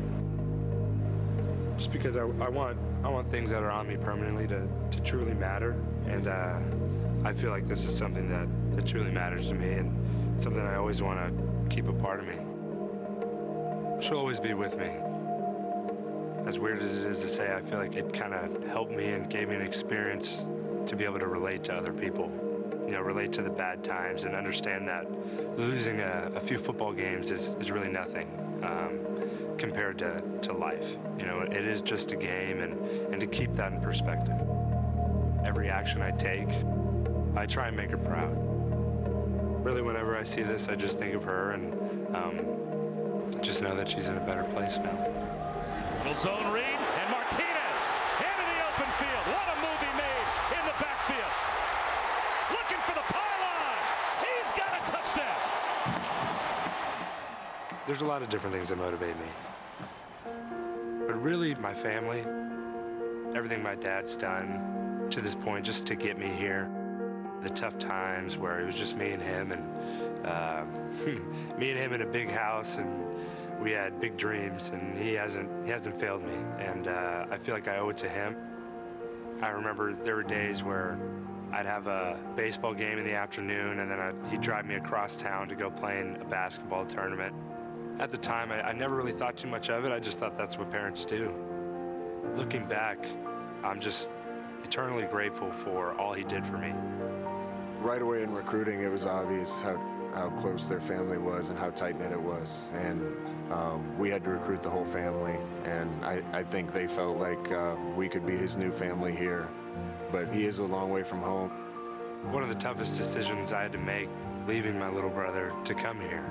Just because I want things that are on me permanently to truly matter, and I feel like this is something that truly matters to me, and something I always want to keep a part of me. She'll always be with me. As weird as it is to say, I feel like it kind of helped me and gave me an experience to be able to relate to other people. You know, relate to the bad times and understand that losing a few football games is really nothing compared to life. You know, it is just a game, and to keep that in perspective. Every action I take, I try and make her proud. Really, whenever I see this, I just think of her, and just know that she's in a better place now. Little zone read, and Martinez into the open field. What a move he made in the backfield. Looking for the pylon. He's got a touchdown. There's a lot of different things that motivate me. But really, my family, everything my dad's done to this point just to get me here. The tough times where it was just me and him, and me and him in a big house, and we had big dreams, and he hasn't failed me, and I feel like I owe it to him. I remember there were days where I'd have a baseball game in the afternoon, and then he'd drive me across town to go play in a basketball tournament. At the time, I never really thought too much of it. I just thought that's what parents do. Looking back, I'm just eternally grateful for all he did for me. Right away in recruiting, it was obvious how close their family was and how tight-knit it was. And we had to recruit the whole family, and I think they felt like we could be his new family here. But he is a long way from home. One of the toughest decisions I had to make, leaving my little brother to come here.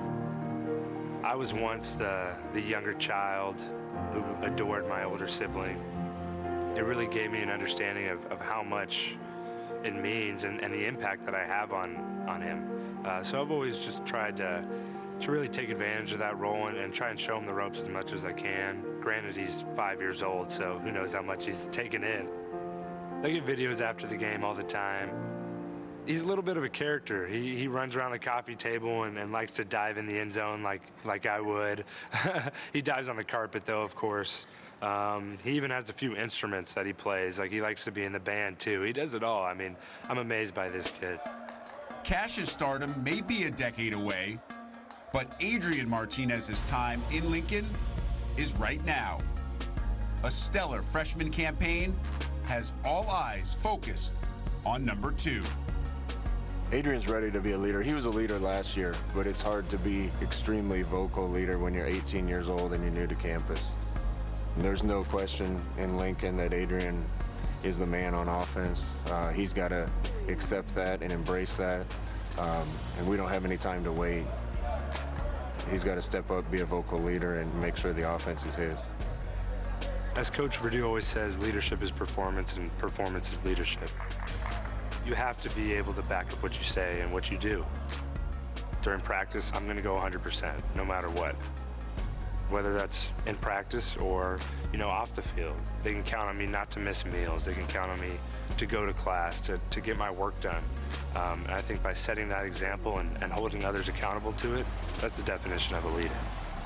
I was once the younger child who adored my older sibling. It really gave me an understanding of how much it means and the impact that I have on him. So I've always just tried to really take advantage of that role and try and show him the ropes as much as I can. Granted, he's 5 years old, so who knows how much he's taken in. I get videos after the game all the time. He's a little bit of a character. He runs around the coffee table and likes to dive in the end zone like I would. He dives on the carpet, though, of course. He even has a few instruments that he plays. Like, he likes to be in the band, too. He does it all. I mean, I'm amazed by this kid. Cash's stardom may be a decade away, but Adrian Martinez's time in Lincoln is right now. A stellar freshman campaign has all eyes focused on number 2. Adrian's ready to be a leader. He was a leader last year, but it's hard to be extremely vocal leader when you're 18 years old and you're new to campus. And there's no question in Lincoln that Adrian is the man on offense. He's got to accept that and embrace that, and we don't have any time to wait. He's got to step up, be a vocal leader, and make sure the offense is his. As Coach Purdue always says, leadership is performance, and performance is leadership. You have to be able to back up what you say and what you do. During practice, I'm going to go 100%, no matter what. Whether that's in practice or, off the field. They can count on me not to miss meals. They can count on me to go to class, to get my work done. And I think by setting that example and holding others accountable to it, that's the definition of a leader.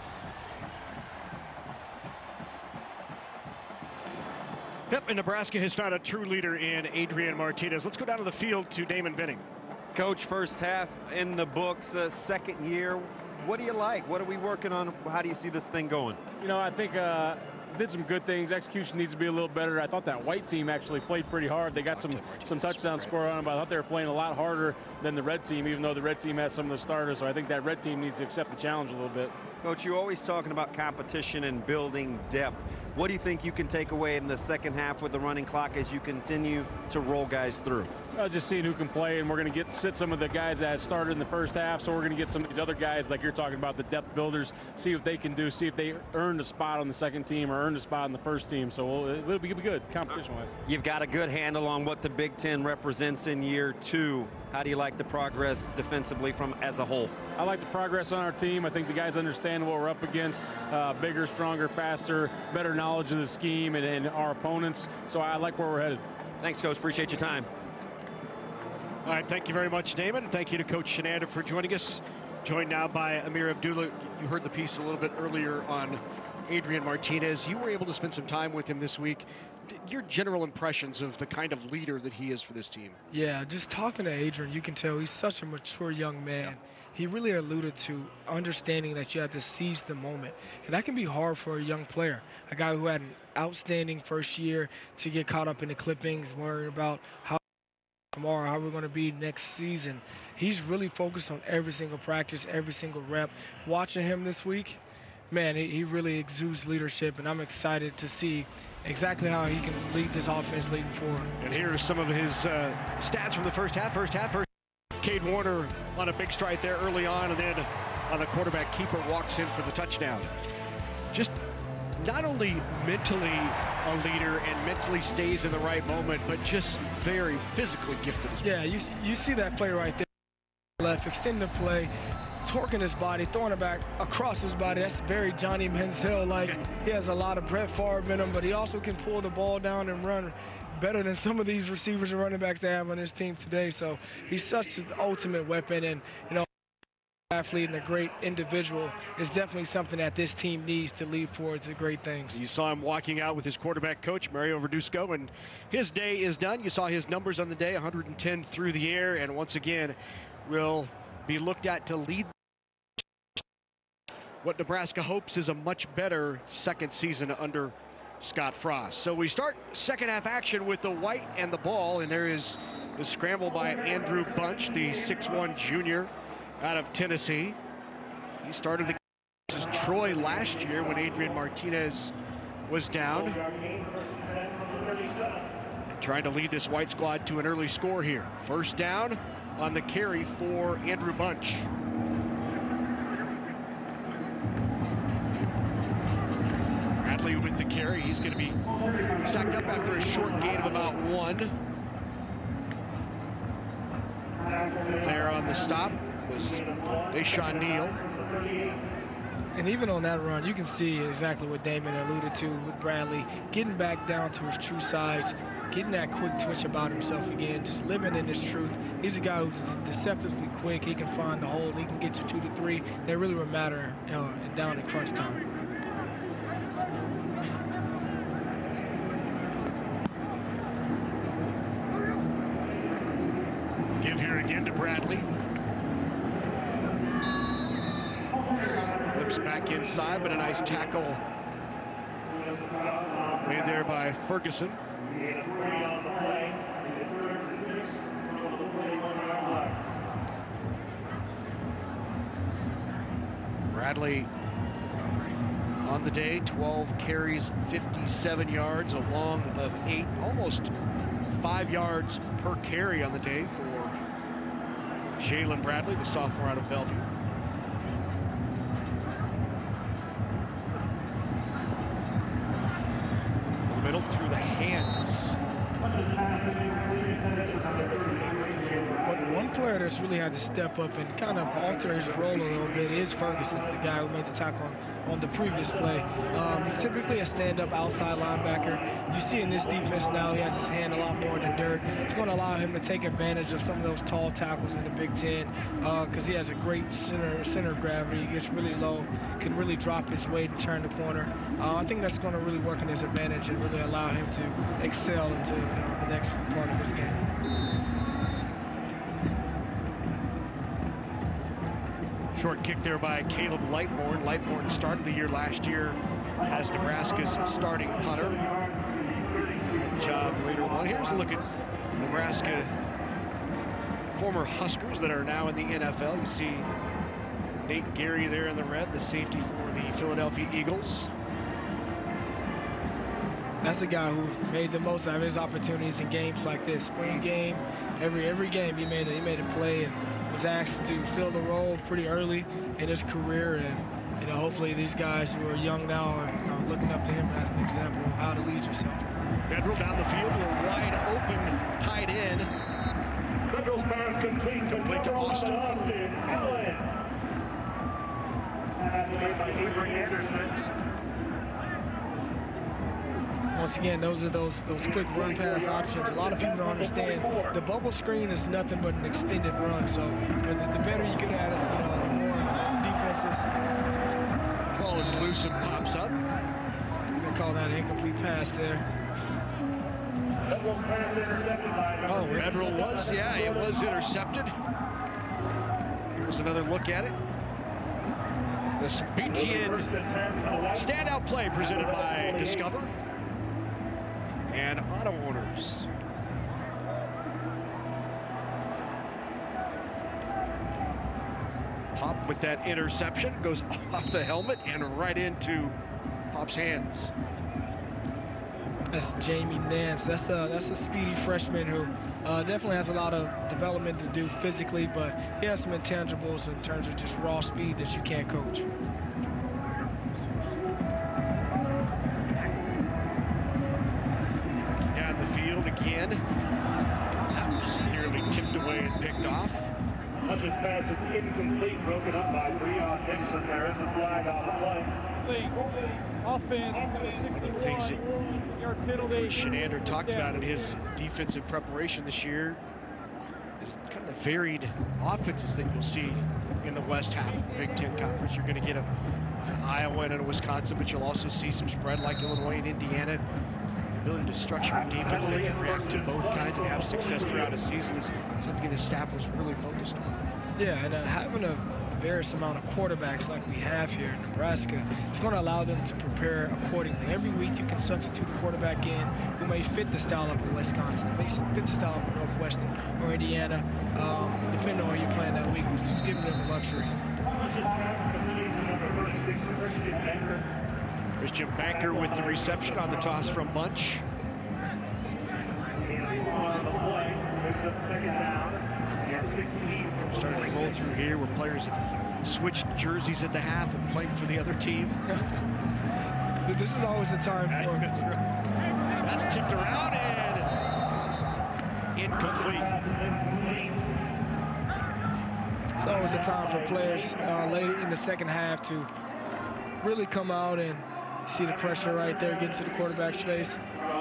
Yep, and Nebraska has found a true leader in Adrian Martinez. Let's go down to the field to Damon Benning. Coach, first half in the books, second year. What do you like? What are we working on? How do you see this thing going? You know, I think did some good things. Execution needs to be a little better. I thought that white team actually played pretty hard. They got some touchdowns scored on them, but I thought they were playing a lot harder than the red team, even though the red team has some of the starters. So I think that red team needs to accept the challenge a little bit. Coach, you're always talking about competition and building depth. What do you think you can take away in the second half with the running clock as you continue to roll guys through? Just seeing who can play, and we're going to sit some of the guys that started in the first half, so we're going to get some of these other guys like you're talking about, the depth builders, see what they can do, see if they earned a spot on the second team or earned a spot on the first team. So it'll be good competition-wise. You've got a good handle on what the Big Ten represents in year 2. How do you like the progress defensively from as a whole? I like the progress on our team. I think the guys understand what we're up against, bigger, stronger, faster, better knowledge of the scheme and our opponents. So I like where we're headed. Thanks, Coach. Appreciate your time. All right, thank you very much, Damon. Thank you to Coach Shenander for joining us. Joined now by Amir Abdullah. You heard the piece a little bit earlier on Adrian Martinez. You were able to spend some time with him this week. Your general impressions of the kind of leader that he is for this team? Yeah, just talking to Adrian, you can tell he's such a mature young man. Yeah. He really alluded to understanding that you have to seize the moment. And that can be hard for a young player, a guy who had an outstanding first year, to get caught up in the clippings, worrying about how we're going to be next season. He's really focused on every single practice, every single rep. Watching him this week, man, he really exudes leadership, and I'm excited to see exactly how he can lead this offense leading forward. And here are some of his stats from the first half. Cade Warner on a big strike there early on, and then on the quarterback keeper walks in for the touchdown. Just not only mentally a leader and mentally stays in the right moment, but just very physically gifted as well. Yeah, you see that play right there. Left, extending the play, torquing his body, throwing it back across his body. That's very Johnny Manziel. Like, he has a lot of Brett Favre in him, but he also can pull the ball down and run better than some of these receivers and running backs they have on this team today. So he's such an ultimate weapon, and athlete and a great individual is definitely something that this team needs to lead forward to great things. You saw him walking out with his quarterback coach, Mario Verduzco, and his day is done. You saw his numbers on the day, 110 through the air, and once again will be looked at to lead what Nebraska hopes is a much better second season under Scott Frost. So we start second half action with the white and the ball, and there is the scramble by Andrew Bunch, the 6'1 junior out of Tennessee. He started the game as Troy last year when Adrian Martinez was down. Trying to lead this white squad to an early score here. First down on the carry for Andrew Bunch. Bradley with the carry. He's going to be stacked up after a short gain of about 1. There on the stop was Deshaun Neal. And even on that run, you can see exactly what Damon alluded to with Bradley, getting back down to his true size, getting that quick twitch about himself again, just living in his truth. He's a guy who's deceptively quick. He can find the hole. He can get you 2 to 3. That really will matter down in crunch time. Give here again to Bradley. Slips back inside, but a nice tackle made there by Ferguson. Bradley on the day, 12 carries, 57 yards, a long of 8, almost 5 yards per carry on the day for Jalen Bradley, the sophomore out of Bellevue. Middle through the hands One player that's really had to step up and kind of alter his role a little bit is Ferguson, the guy who made the tackle on the previous play. He's typically a stand-up outside linebacker. You see in this defense now he has his hand a lot more in the dirt. It's going to allow him to take advantage of some of those tall tackles in the Big Ten because he has a great center of gravity. He gets really low, can really drop his weight and turn the corner. I think that's going to really work in his advantage and really allow him to excel into the next part of his game. Short kick there by Caleb Lightbourne. Lightbourne started the year last year as Nebraska's starting punter. Good job later on. Here's a look at Nebraska former Huskers that are now in the NFL. You see Nate Gary there in the red, the safety for the Philadelphia Eagles. That's a guy who made the most out of his opportunities in games like this. Spring game, every game he made a play and was asked to fill the role pretty early in his career. And hopefully these guys who are young now are looking up to him as an example of how to lead yourself. Bedrell down the field to a wide open tight end. Bedrell's pass complete to Austin. Made by Avery Anderson. Once again, those are those quick run pass options. A lot of people don't understand the bubble screen is nothing but an extended run. So the better you get at it, the more defenses. Ball is loose and pops up. They call that an incomplete pass there. Oh, Bedrell was, it was intercepted. Here's another look at it. This BTN standout play presented by Discover and Auto Owners. Pop with that interception, goes off the helmet and right into Pop's hands. That's Jamie Nance. That's a speedy freshman who definitely has a lot of development to do physically, but he has some intangibles in terms of just raw speed that you can't coach. Down the field again. That was nearly tipped away and picked off. Hunter's pass is incomplete, broken up by Breon Dixon. There is a flag on the play. Offense, 61-yard penalty. Shenander talked about in his defensive preparation this year is kind of the varied offenses that you'll see in the West half of the Big Ten Conference. You're going to get an Iowa and a Wisconsin, but you'll also see some spread like Illinois and Indiana. The ability to structure a defense that can react to both kinds and have success throughout a season is something the staff was really focused on. Yeah, and having a various amount of quarterbacks like we have here in Nebraska, it's going to allow them to prepare accordingly. Every week you can substitute a quarterback in who may fit the style of a Wisconsin, may fit the style of a Northwestern or Indiana, depending on where you're playing that week, which is giving them the luxury. Christian Banker with the reception on the toss from Bunch. Starting to roll through here where players have switched jerseys at the half and playing for the other team. This is always a time for That's tipped around and incomplete. It's always a time for players later in the second half to really come out and see the pressure right there, get into the quarterback's face.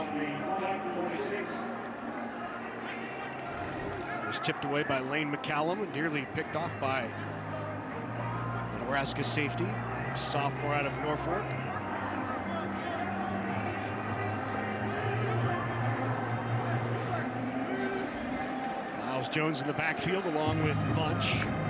It was tipped away by Lane McCallum and nearly picked off by Nebraska safety, sophomore out of Norfolk. Miles Jones in the backfield along with Bunch.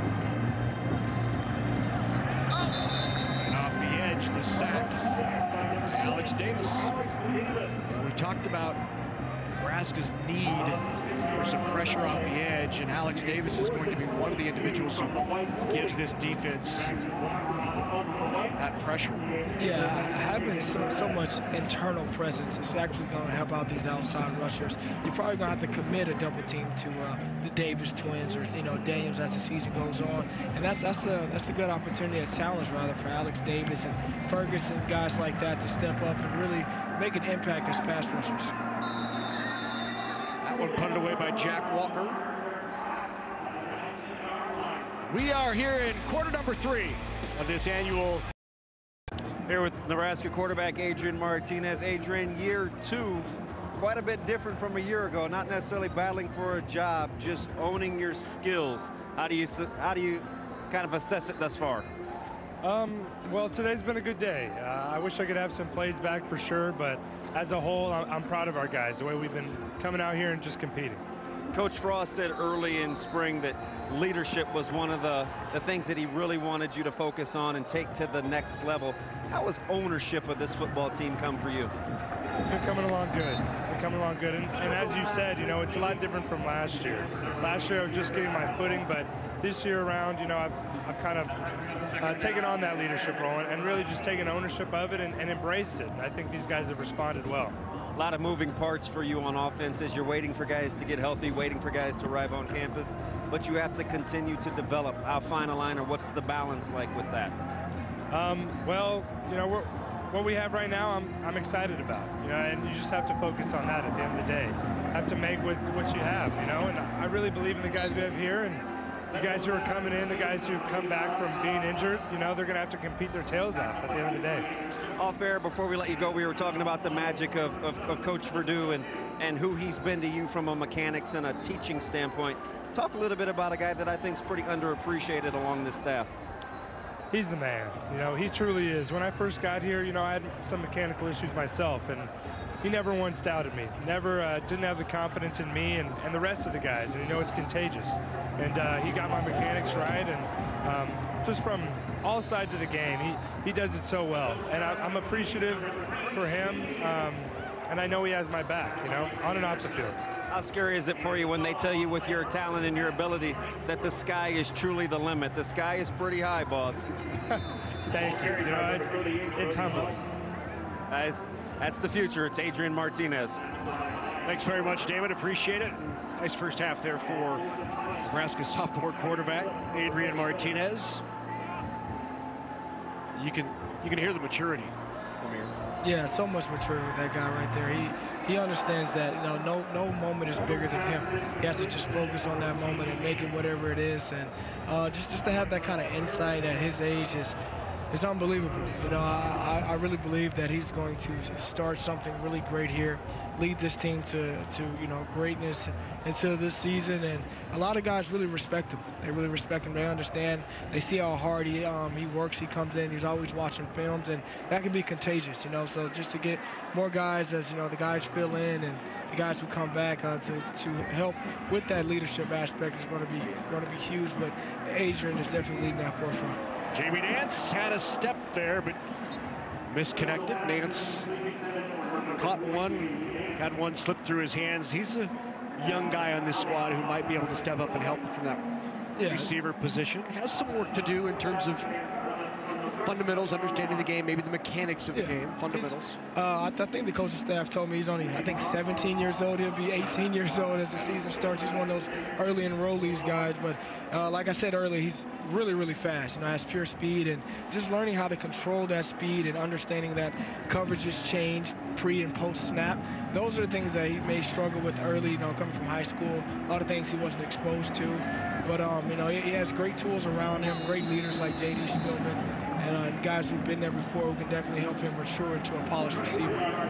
And off the edge, the sack, Alex Davis. We talked about Nebraska's need for some pressure off the edge, and Alex Davis is going to be one of the individuals who gives this defense that pressure. Yeah, having so much internal presence is actually going to help out these outside rushers. You're probably going to have to commit a double team to the Davis twins or Daniels as the season goes on, and that's a good opportunity, a challenge rather, for Alex Davis and Ferguson, guys like that, to step up and really make an impact as pass rushers. That one punted away by Jack Walker. We are here in quarter number 3 of this annual. Here with Nebraska quarterback Adrian Martinez. Adrian, year 2, quite a bit different from a year ago. Not necessarily battling for a job, just owning your skills. How do you kind of assess it thus far? Well, today's been a good day. I wish I could have some plays back for sure, but as a whole, I'm proud of our guys, the way we've been coming out here and just competing. Coach Frost said early in spring that leadership was one of the things that he really wanted you to focus on and take to the next level. How has ownership of this football team come for you? It's been coming along good. It's been coming along good. And as you said, you know, it's a lot different from last year. Last year I was just getting my footing, but this year around, you know, I've kind of taken on that leadership role and really just taken ownership of it and embraced it. And I think these guys have responded well. A lot of moving parts for you on offense as you're waiting for guys to get healthy, waiting for guys to arrive on campus, but you have to continue to develop. How fine a line, or what's the balance like with that? Well, you know, what we have right now, I'm excited about, you know, and you just have to focus on that at the end of the day. Have to make with what you have, you know, and I really believe in the guys we have here, and the guys who are coming in, the guys who come back from being injured, you know, they're going to have to compete their tails off at the end of the day. Off air, before we let you go, we were talking about the magic of Coach Verdue and who he's been to you from a mechanics and a teaching standpoint. Talk a little bit about a guy that I think is pretty underappreciated along this staff. He's the man, you know, he truly is. When I first got here, you know, I had some mechanical issues myself, and he never once doubted me, never didn't have the confidence in me and the rest of the guys, and you know it's contagious. And he got my mechanics right, and just from all sides of the game, he does it so well. And I'm appreciative for him, and I know he has my back, you know, on and off the field. How scary is it for you when they tell you with your talent and your ability that the sky is truly the limit? The sky is pretty high, boss. Thank you. You know, it's humbling. Guys, that's the future. It's Adrian Martinez. Thanks very much, David. Appreciate it. Nice first half there for Nebraska sophomore quarterback Adrian Martinez. You can hear the maturity from here. Yeah, so much maturity with that guy right there. He understands that, you know, no moment is bigger than him. He has to just focus on that moment and make it whatever it is. And just to have that kind of insight at his age is unbelievable. You know, I really believe that he's going to start something really great here, lead this team to you know, greatness into this season. And a lot of guys really respect him. They really respect him. They understand. They see how hard he works. He comes in. He's always watching films, and that can be contagious. You know, so just to get more guys, as you know, the guys fill in and the guys who come back to help with that leadership aspect is going to be huge. But Adrian is definitely leading that forefront. Jamie Nance had a step there, but misconnected. Nance caught one, had one slip through his hands. He's a young guy on this squad who might be able to step up and help from that receiver position. Has some work to do in terms of fundamentals, understanding the game, maybe the mechanics of the game, fundamentals. I think the coaching staff told me he's only, I think, 17 years old. He'll be 18 years old as the season starts. He's one of those early enrollees guys. But like I said earlier, he's really, really fast. You know, has pure speed, and just learning how to control that speed and understanding that coverages change pre and post snap. Those are the things that he may struggle with early, you know, coming from high school. A lot of things he wasn't exposed to. But, you know, he has great tools around him, great leaders like J.D. Spielman, and guys who've been there before who can definitely help him mature into a polished receiver.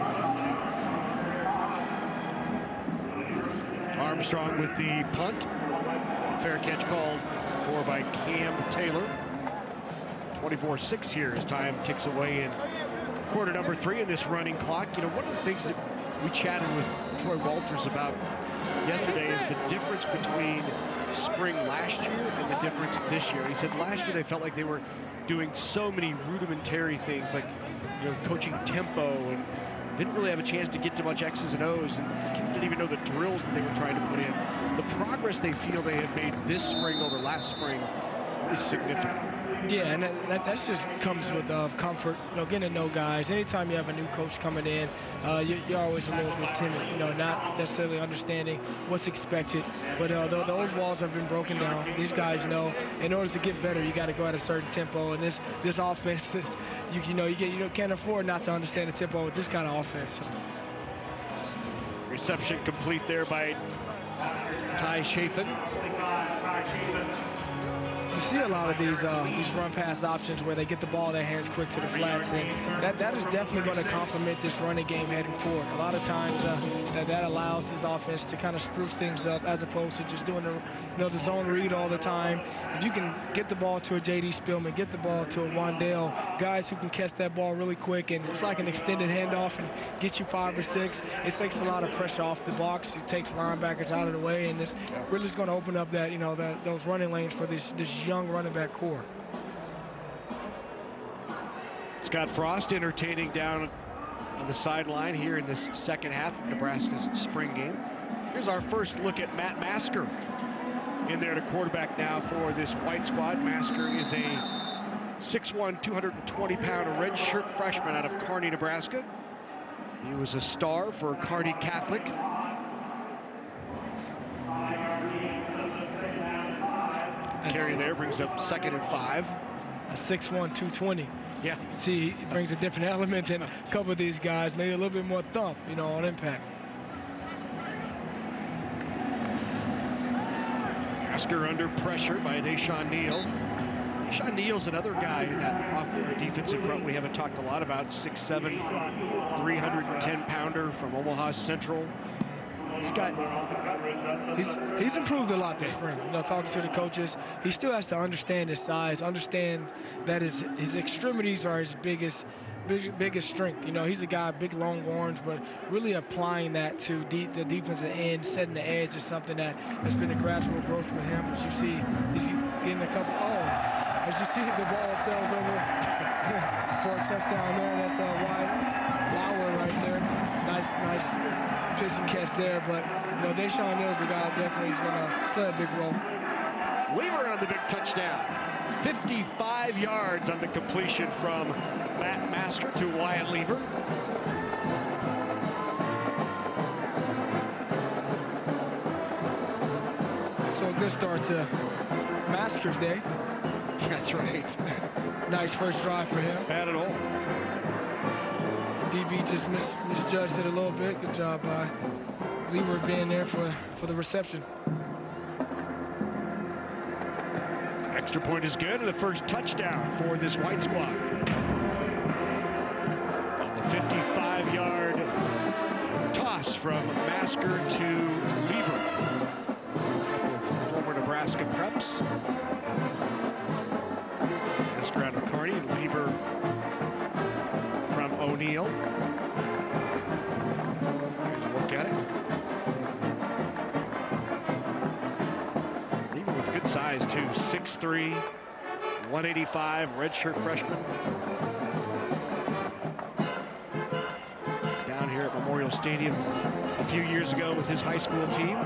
Armstrong with the punt. Fair catch called for by Cam Taylor. 24-6 here as time ticks away in quarter number 3 in this running clock. You know, one of the things that we chatted with Troy Walters about yesterday is the difference between spring last year and the difference this year. He said last year they felt like they were doing so many rudimentary things, like, you know, coaching tempo, and didn't really have a chance to get to much X's and O's, and the kids didn't even know the drills that they were trying to put in. The progress they feel they have made this spring over last spring is significant. Yeah, and that just comes with comfort, you know, getting to know guys. Anytime you have a new coach coming in, you're always a little bit timid, you know, not necessarily understanding what's expected. But those walls have been broken down. These guys know in order to get better, you got to go at a certain tempo. And this offense, you can't afford not to understand the tempo with this kind of offense. Reception complete there by Ty Chafin. you see a lot of these run-pass options where they get the ball in their hands quick to the flats, and that is definitely going to complement this running game heading forward. A lot of times that allows this offense to kind of spruce things up as opposed to just doing the zone read all the time. If you can get the ball to a J.D. Spielman, get the ball to a Wandale, guys who can catch that ball really quick, and it's like an extended handoff and get you 5 or 6. It takes a lot of pressure off the box. It takes linebackers out of the way, and it's really going to open up that those running lanes for this young running back core. Scott Frost entertaining down on the sideline here in this second half of Nebraska's spring game. Here's our first look at Matt Masker in there to quarterback now for this white squad. Masker is a 6'1", 220-pound redshirt freshman out of Kearney, Nebraska. He was a star for Kearney Catholic. Carry there brings up 2nd and 5. A 6'1", 220. Yeah. See, he brings a different element than a couple of these guys. Maybe a little bit more thump, on impact. Masker under pressure by Deshaun Neal. Deshaun Neal's another guy in that off defensive front we haven't talked a lot about. 6'7", 310-pounder from Omaha Central. He's improved a lot this spring. Talking to the coaches, he still has to understand his size, understand that his extremities are his biggest strength. He's a guy, big long arms, but really applying that to the defensive end, setting the edge is something that has been a gradual growth with him. But you see, he's getting a couple. As you see, the ball sails over for a touchdown there. That's a wide Lauer right there. Nice pitch and catch there. But Deshaun Neal's the guy definitely is going to play a big role. Lever on the big touchdown. 55 yards on the completion from Matt Masker to Wyatt Lever. So a good start to Masker's day. That's right. Nice first drive for him. Bad at all. DB just misjudged it a little bit. Good job by Lever being there for the reception. Extra point is good, and the first touchdown for this white squad. On the 55-yard toss from Masker to Lever. Former Nebraska preps. Masker out of Kearney and Lever from O'Neill. Here's a look at it. Lever with good size too, 6'3", 185, redshirt freshman. Down here at Memorial Stadium a few years ago with his high school team.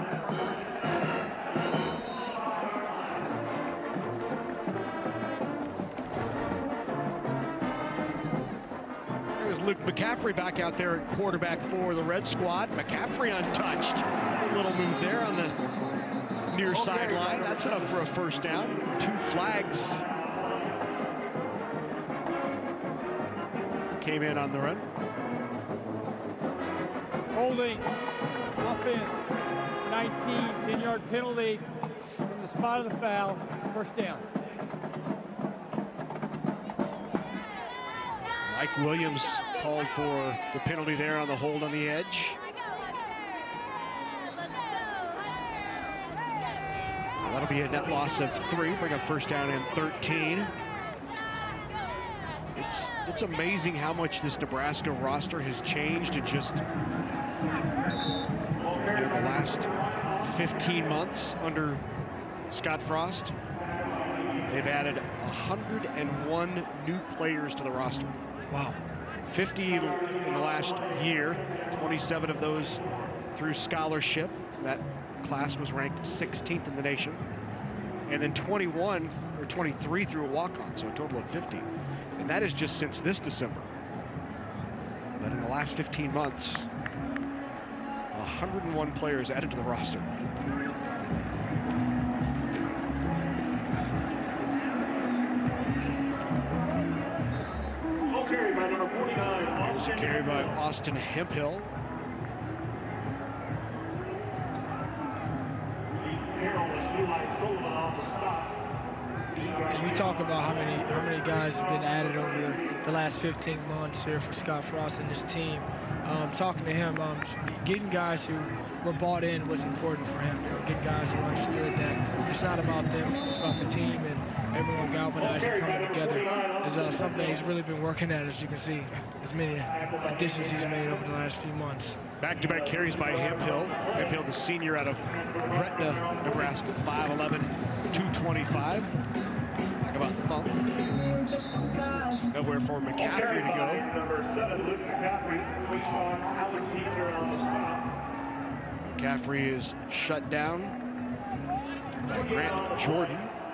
Luke McCaffrey back out there at quarterback for the Red Squad. McCaffrey untouched. A little move there on the near sideline. That's enough for a first down. 2 flags came in on the run. Holding, offense, 19, 10-yard penalty from the spot of the foul, first down. Mike Williams called for the penalty there on the hold on the edge. That'll be a net loss of 3, bring up first down and 13. It's amazing how much this Nebraska roster has changed in just the last 15 months under Scott Frost. They've added 101 new players to the roster. Wow. 50 in the last year, 27 of those through scholarship. That class was ranked 16th in the nation. And then 21 or 23 through a walk-on, so a total of 50. And that is just since this December. But in the last 15 months, 101 players added to the roster. There's a carry by Austin Hemphill. And you talk about how many guys have been added over the last 15 months here for Scott Frost and his team. Talking to him, getting guys who were bought in was important for him. Getting guys who understood that it's not about them, it's about the team, and everyone galvanizing, coming together is something he's really been working at, as you can see, as many additions he's made over the last few months. Back-to-back carries by Hemphill. Hemphill, the senior out of Gretna, Nebraska, 5'11", 225. Talk about thump. Nowhere for McCaffrey to go. Number 7, Luke McCaffrey, which on Alex Senior on the spot. McCaffrey is shut down by Grant Jordan.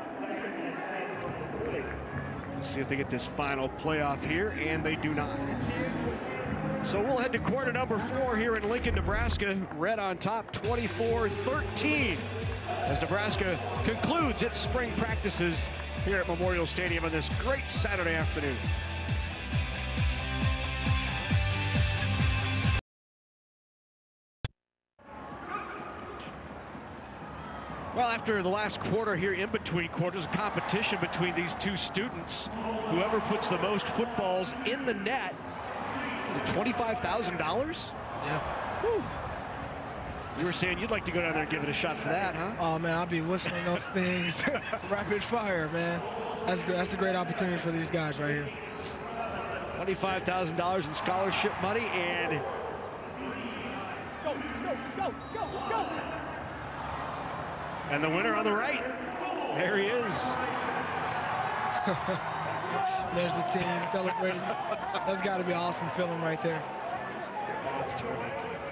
Let's see if they get this final playoff here, and they do not. So we'll head to quarter number 4 here in Lincoln, Nebraska. Red on top, 24-13, as Nebraska concludes its spring practices here at Memorial Stadium on this great Saturday afternoon. Well, after the last quarter here, in between quarters, a competition between these two students. Whoever puts the most footballs in the net, is it $25,000? Yeah. Whew. You were saying you'd like to go down there and give it a shot for that, huh? Oh, man, I'll be whistling those things. Rapid fire, man. That's a great opportunity for these guys right here. $25,000 in scholarship money, and Go. And the winner on the right. There he is. There's the team celebrating. That's got to be an awesome feeling right there. That's terrific.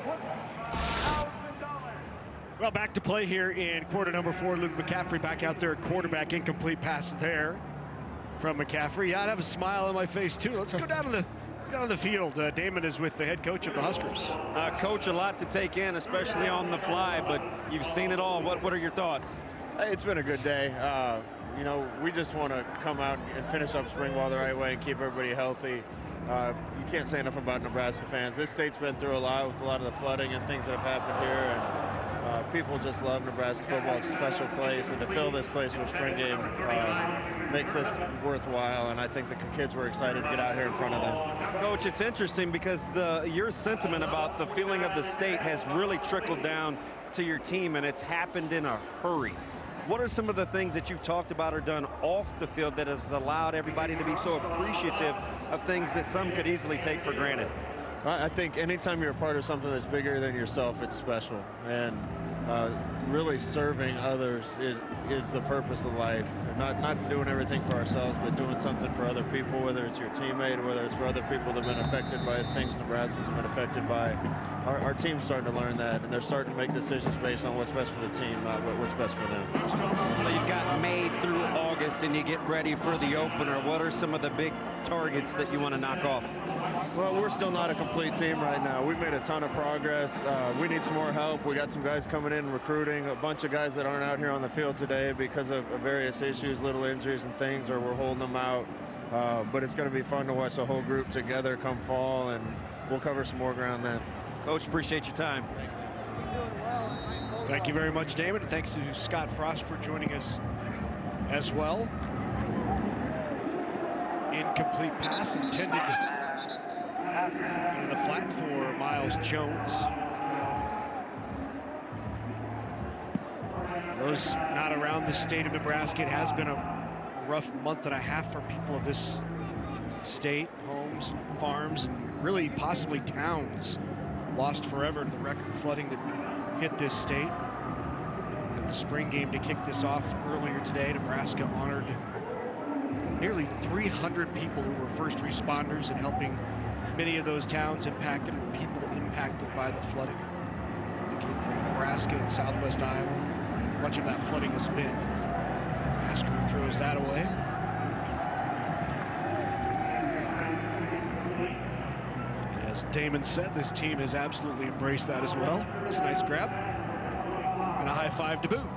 Well, back to play here in quarter number 4. Luke McCaffrey back out there at quarterback. Incomplete pass there from McCaffrey. Yeah, I'd have a smile on my face, too. Let's go down to the field. Damon is with the head coach of the Huskers. Coach, a lot to take in, especially on the fly, but you've seen it all. What are your thoughts? Hey, it's been a good day. You know, we just want to come out and finish up spring ball the right way and keep everybody healthy. You can't say enough about Nebraska fans. This state's been through a lot with a lot of the flooding and things that have happened here, and people just love Nebraska football. It's a special place, and to fill this place for a spring game makes this worthwhile, and I think the kids were excited to get out here in front of them. Coach, it's interesting because your sentiment about the feeling of the state has really trickled down to your team, and it's happened in a hurry. What are some of the things that you've talked about or done off the field that has allowed everybody to be so appreciative of things that some could easily take for granted? I think anytime you're a part of something that's bigger than yourself, it's special. And really serving others is the purpose of life. Not doing everything for ourselves, but doing something for other people, whether it's your teammate or whether it's for other people that have been affected by the things Nebraska's been affected by. Our team's starting to learn that, and they're starting to make decisions based on what's best for the team, not what's best for them. So you've got May through August, and you get ready for the opener. What are some of the big targets that you want to knock off? Well, we're still not a complete team right now. We've made a ton of progress. We need some more help. We got some guys coming in recruiting, a bunch of guys that aren't out here on the field today because of various issues, little injuries and things, or we're holding them out. But it's going to be fun to watch the whole group together come fall, and we'll cover some more ground then. Coach, appreciate your time. Thanks. Thank you very much, David, and thanks to Scott Frost for joining us as well. Incomplete pass intended in the flat for Miles Jones. Those not around the state of Nebraska, it has been a rough month and a half for people of this state. Homes, farms, and really possibly towns lost forever to the record flooding that hit this state. At the spring game to kick this off earlier today, Nebraska honored nearly 300 people who were first responders and helping many of those towns impacted and people impacted by the flooding. They came from Nebraska and southwest Iowa. Much of that flooding has been. Asker throws that away. As Damon said, this team has absolutely embraced that as well. It's a nice grab and a high five to boot.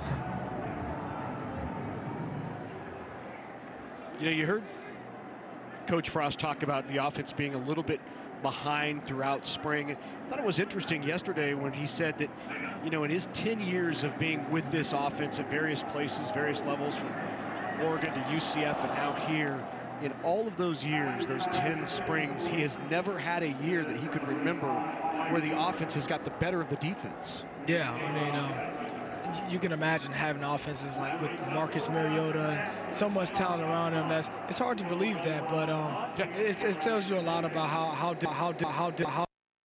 You know, you heard Coach Frost talk about the offense being a little bit behind throughout spring. I thought it was interesting yesterday when he said that, you know, in his 10 years of being with this offense at various places, various levels, from Oregon to UCF and now here. In all of those years, those 10 springs, he has never had a year that he could remember where the offense has got the better of the defense. Yeah, I mean, you can imagine having offenses like with Marcus Mariota and so much talent around him. It's hard to believe that, but it tells you a lot about how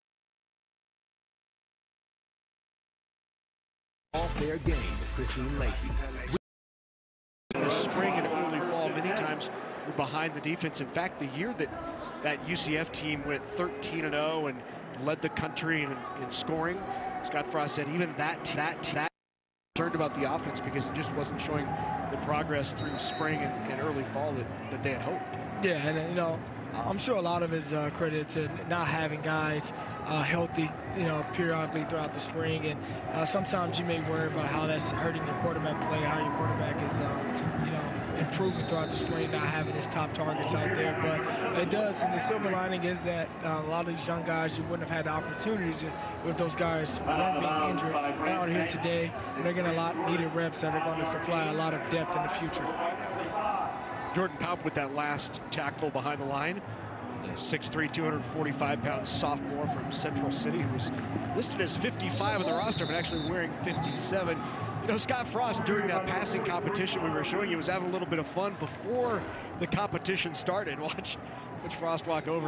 Off their game with Christine Lakey. In the spring and early fall, many times we're behind the defense. In fact, the year that UCF team went 13-0 and led the country in scoring, Scott Frost said even that concerned about the offense because it just wasn't showing the progress through spring and early fall that they had hoped. Yeah, and you know, I'm sure a lot of it's credited to not having guys healthy, you know, periodically throughout the spring, and sometimes you may worry about how that's hurting your quarterback play, how your quarterback is, you know, improving throughout the spring, not having his top targets out there. But it does, and the silver lining is that a lot of these young guys, you wouldn't have had the opportunities if those guys weren't being injured. They're out here today, and they're getting a lot needed reps that are going to supply a lot of depth in the future. Jordan Paup with that last tackle behind the line. 6'3", 245-pound sophomore from Central City who was listed as 55 on the roster, but actually wearing 57. You know, Scott Frost, during that passing competition we were showing you, was having a little bit of fun before the competition started. Watch Frost walk over.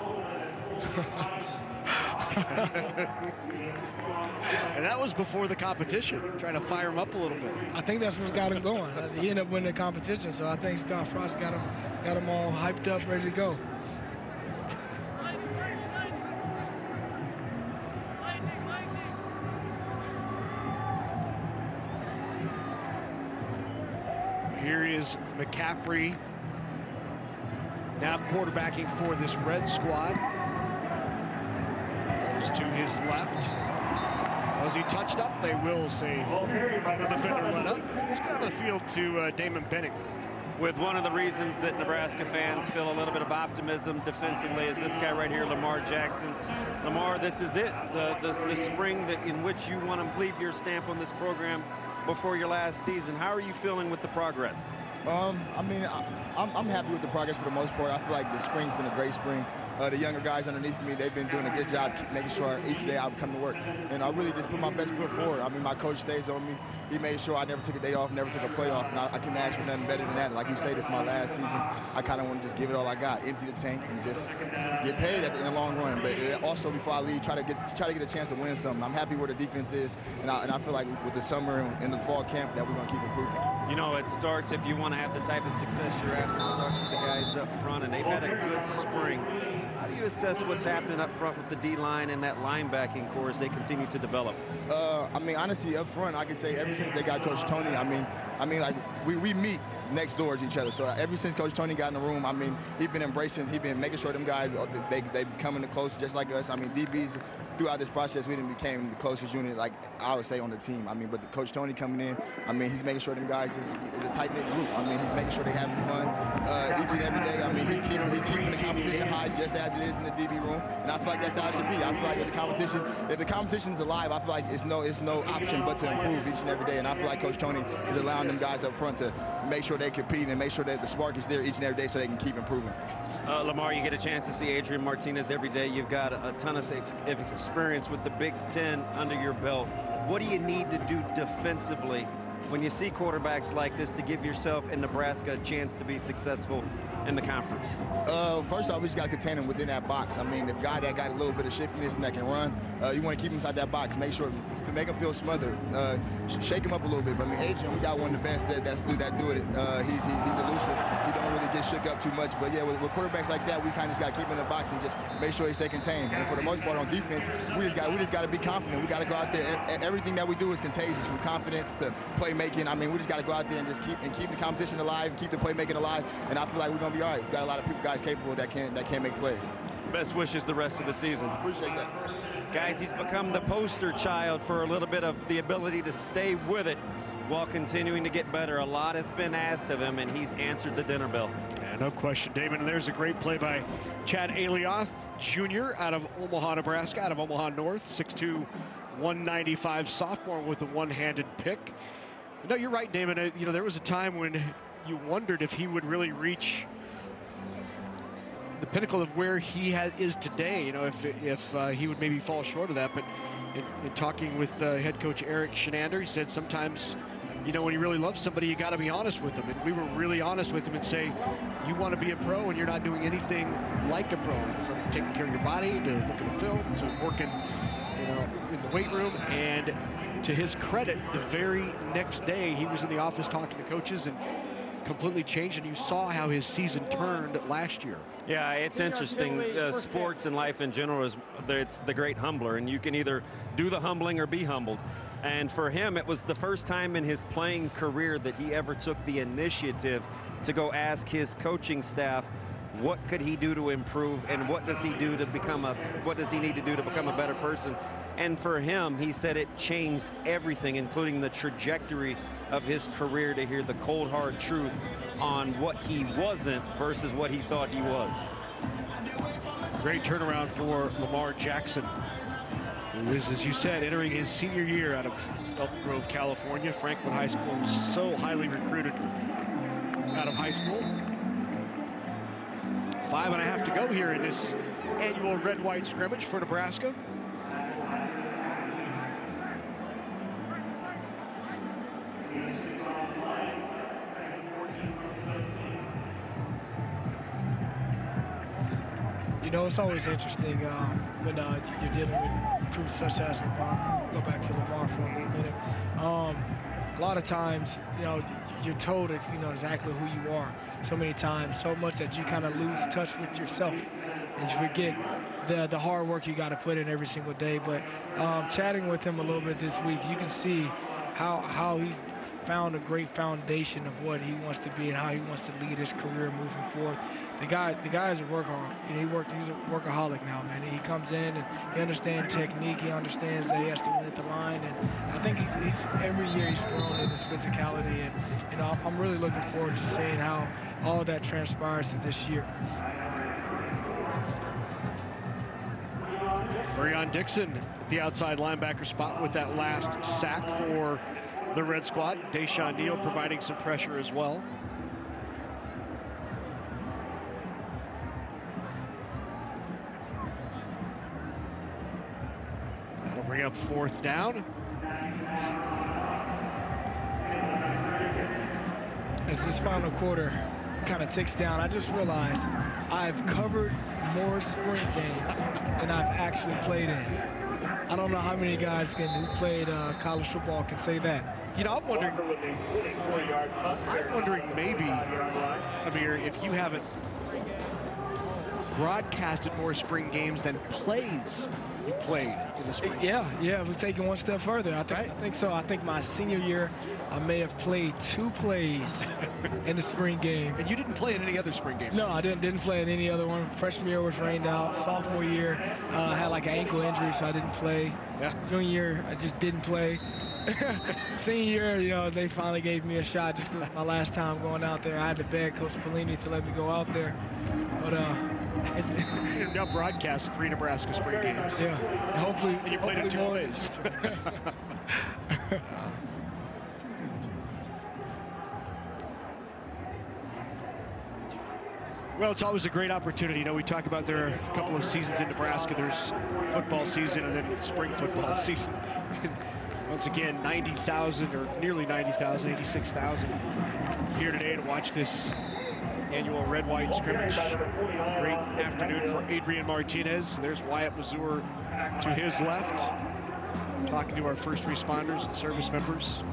And that was before the competition, trying to fire him up a little bit. I think that's what's got him going. He ended up winning the competition, so I think Scott Frost got him all hyped up, ready to go. Here is McCaffrey, now quarterbacking for this red squad. Goes to his left. Was he touched up? They will say the defender let up. Let's get out of the field to Damon Benning. With one of the reasons that Nebraska fans feel a little bit of optimism defensively is this guy right here, Lamar Jackson. Lamar, this is it, the spring in which you want to leave your stamp on this program before your last season. How are you feeling with the progress? I mean, I'm happy with the progress for the most part. I feel like the spring's been a great spring. The younger guys underneath me, they've been doing a good job making sure each day I come to work. And I really just put my best foot forward. I mean, my coach stays on me. He made sure I never took a day off, never took a play off. And I can ask for nothing better than that. Like you say, this is my last season. I kind of want to just give it all I got, empty the tank, and just get paid in the long run. But also, before I leave, try to get a chance to win something. I'm happy where the defense is, and I feel like with the summer and the fall camp that we're going to keep improving. You know, it starts, if you want to have the type of success you're after, it starts with the guys up front, and they've had a good spring. How do you assess what's happening up front with the D-line and that linebacking core as they continue to develop? I mean, honestly, up front, I can say ever since they got Coach Tony, I mean, like, we meet next door to each other. So ever since Coach Tony got in the room, I mean, he's been making sure them guys, they coming close just like us. I mean, DBs, throughout this process, we became the closest unit, like I would say, on the team. I mean, but Coach Tony coming in, I mean, he's making sure them guys is a tight-knit group. I mean, he's making sure they're having fun each and every day. I mean, he keeping the competition high just as it is in the DB room, and I feel like that's how it should be. I feel like if the competition is alive, I feel like it's no option but to improve each and every day, and I feel like Coach Tony is allowing them guys up front to make sure they compete and make sure that the spark is there each and every day so they can keep improving. Lamar, you get a chance to see Adrian Martinez every day. You've got a ton of experience with the Big Ten under your belt. What do you need to do defensively when you see quarterbacks like this to give yourself and Nebraska a chance to be successful in the conference? First off, we just got to contain him within that box. I mean, the guy that got a little bit of shiftiness and that can run, you want to keep him inside that box. Make him feel smothered. Shake him up a little bit. But I mean, Adrian, we got one of the best that do it. He's elusive. He don't really get shook up too much. But yeah, with quarterbacks like that, we kind of just got to keep him in the box and just make sure he stay contained. And for the most part on defense, we just got to be confident. We got to go out there. Everything that we do is contagious, from confidence to playmaking. I mean, we just got to go out there and just keep the competition alive, keep the playmaking alive. And I feel like we're gonna be all right. We've got a lot of guys capable that can make plays. Best wishes the rest of the season. Appreciate that. Guys, he's become the poster child for a little bit of the ability to stay with it while continuing to get better. A lot has been asked of him, and he's answered the dinner bell. Yeah, no question, Damon. There's a great play by Chad Alioth Jr. out of Omaha, Nebraska, out of Omaha North, 6'2", 195 sophomore with a one-handed pick. No, you're right, Damon. You know, there was a time when you wondered if he would really reach the pinnacle of where he is today. You know, if he would maybe fall short of that. But in talking with head coach Eric Shenander, he said sometimes, you know, when you really love somebody, you got to be honest with them. And we were really honest with him and say, you want to be a pro and you're not doing anything like a pro, from taking care of your body to looking at film to working, you know, in the weight room. And to his credit, the very next day he was in the office talking to coaches and completely changed, and you saw how his season turned last year. Yeah, it's interesting. Sports and life in general it's the great humbler, and you can either do the humbling or be humbled. And for him, it was the first time in his playing career that he ever took the initiative to go ask his coaching staff what could he do to improve and what does he need to do to become a better person. And for him, he said it changed everything, including the trajectory of his career, to hear the cold, hard truth on what he wasn't versus what he thought he was. Great turnaround for Lamar Jackson, who is, as you said, entering his senior year out of Elk Grove, California. Franklin High School was so highly recruited out of high school. 5.5 to go here in this annual red-white scrimmage for Nebraska. You know, it's always interesting when you're dealing with recruits such as Lamar. Go back to Lamar for a minute. A lot of times, you know, you're told, you know, exactly who you are so many times, so much that you kind of lose touch with yourself and you forget the hard work you got to put in every single day. But chatting with him a little bit this week, you can see how he's found a great foundation of what he wants to be and how he wants to lead his career moving forward. The guy is a workhorse. He's a workaholic now, man. He comes in and he understands technique. He understands that he has to win at the line. And I think he's every year he's grown in his physicality. And you know, I'm really looking forward to seeing how all that transpires to this year. Marion Dixon at the outside linebacker spot with that last sack for the Red Squad. Deshaun Neal providing some pressure as well. That'll bring up 4th down. As this final quarter kind of ticks down, I just realized I've covered more spring games than I've actually played in. I don't know how many guys who played college football can say that. You know, I'm wondering maybe, Amir, if you haven't broadcasted more spring games than plays you played in the spring. Yeah, it was taking one step further. I think so. I think my senior year, I may have played 2 plays in the spring game. And you didn't play in any other spring game? No, I didn't play in any other one. Freshman year was rained out. Sophomore year, I had like an ankle injury, so I didn't play. Yeah. Junior year, I just didn't play. Senior year, you know, they finally gave me a shot just because my last time going out there. I had to beg Coach Pelini to let me go out there. But you now broadcast 3 Nebraska spring games. Yeah, and hopefully. And you played in 2 plays. Well, it's always a great opportunity. You know, we talk about there are a couple of seasons in Nebraska. There's football season and then spring football season. Once again, 90,000 or nearly 90,000, 86,000 here today to watch this annual red-white scrimmage. Great afternoon for Adrian Martinez. There's Wyatt Mazur to his left, talking to our first responders and service members.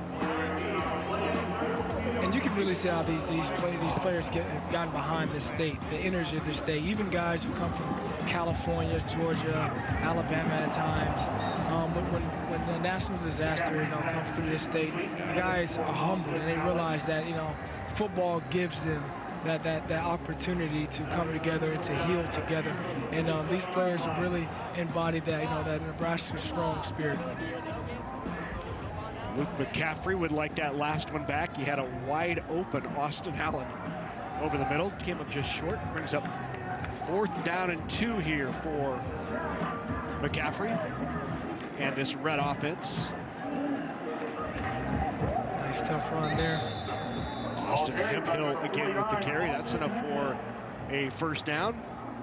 And you can really see how these players have gotten behind this state, the energy of this state. Even guys who come from California, Georgia, Alabama at times. When the national disaster, you know, comes through this state, the guys are humbled and they realize that, you know, football gives them that opportunity to come together and to heal together. And these players have really embodied that, you know, that Nebraska strong spirit. Luke McCaffrey would like that last one back. He had a wide open Austin Allen over the middle. Came up just short. Brings up 4th down and 2 here for McCaffrey and this red offense. Nice tough run there. Austin Hemphill again with the carry. That's enough for a first down.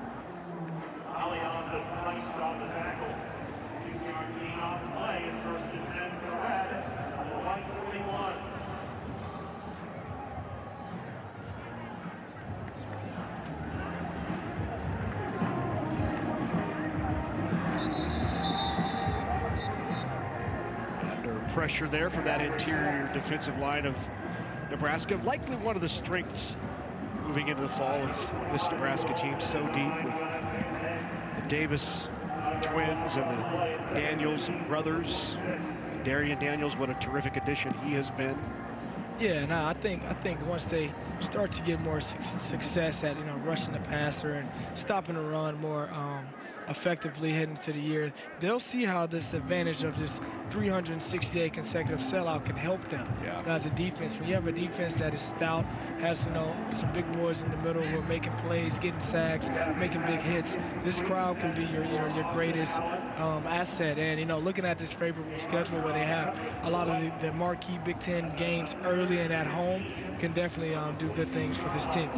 Pressure there from that interior defensive line of Nebraska. Likely one of the strengths moving into the fall of this Nebraska team. So deep with the Davis twins and the Daniels brothers. Darian Daniels, what a terrific addition he has been. Yeah, no, I think once they start to get more success at rushing the passer and stopping the run more effectively heading into the year, they'll see how this advantage of this 368 consecutive sellout can help them. Yeah. As a defense, when you have a defense that is stout, has some big boys in the middle who are making plays, getting sacks, making big hits, this crowd can be your greatest asset. And looking at this favorable schedule where they have a lot of the marquee Big Ten games early and at home, can definitely do good things for this team.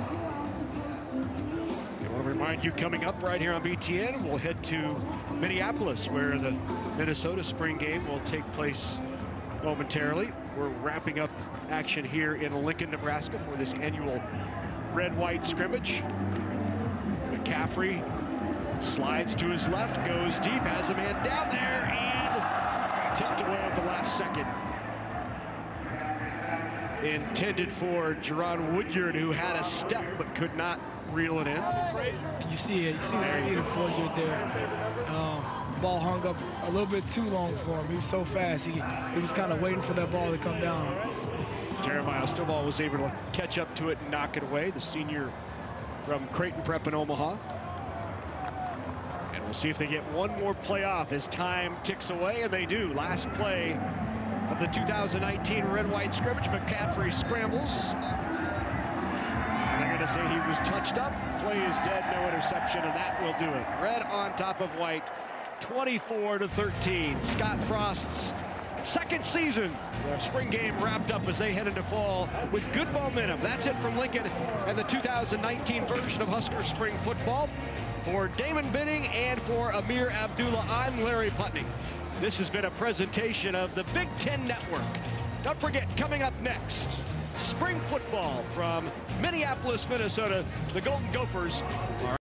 I want to remind you, coming up right here on BTN, we'll head to Minneapolis, where the Minnesota spring game will take place momentarily. We're wrapping up action here in Lincoln, Nebraska for this annual red-white scrimmage. McCaffrey slides to his left, goes deep, has a man down there, and tipped away at the last second. Intended for Jerron Woodyard, who had a step but could not reel it in. You see it. You see the Woodyard there. Ball hung up a little bit too long for him. He was so fast. He was kind of waiting for that ball to come down. Jeremiah Stovall was able to catch up to it and knock it away, the senior from Creighton Prep in Omaha. And we'll see if they get one more play off as time ticks away, and they do. Last play of the 2019 red-white scrimmage. McCaffrey scrambles. And they're going to say he was touched up. Play is dead, no interception, and that will do it. Red on top of white, 24-13. Scott Frost's second season. The spring game wrapped up as they head into fall with good momentum. That's it from Lincoln and the 2019 version of Husker spring football. For Damon Binning and for Amir Abdullah, I'm Larry Putney. This has been a presentation of the Big Ten Network. Don't forget, coming up next, spring football from Minneapolis, Minnesota. The Golden Gophers are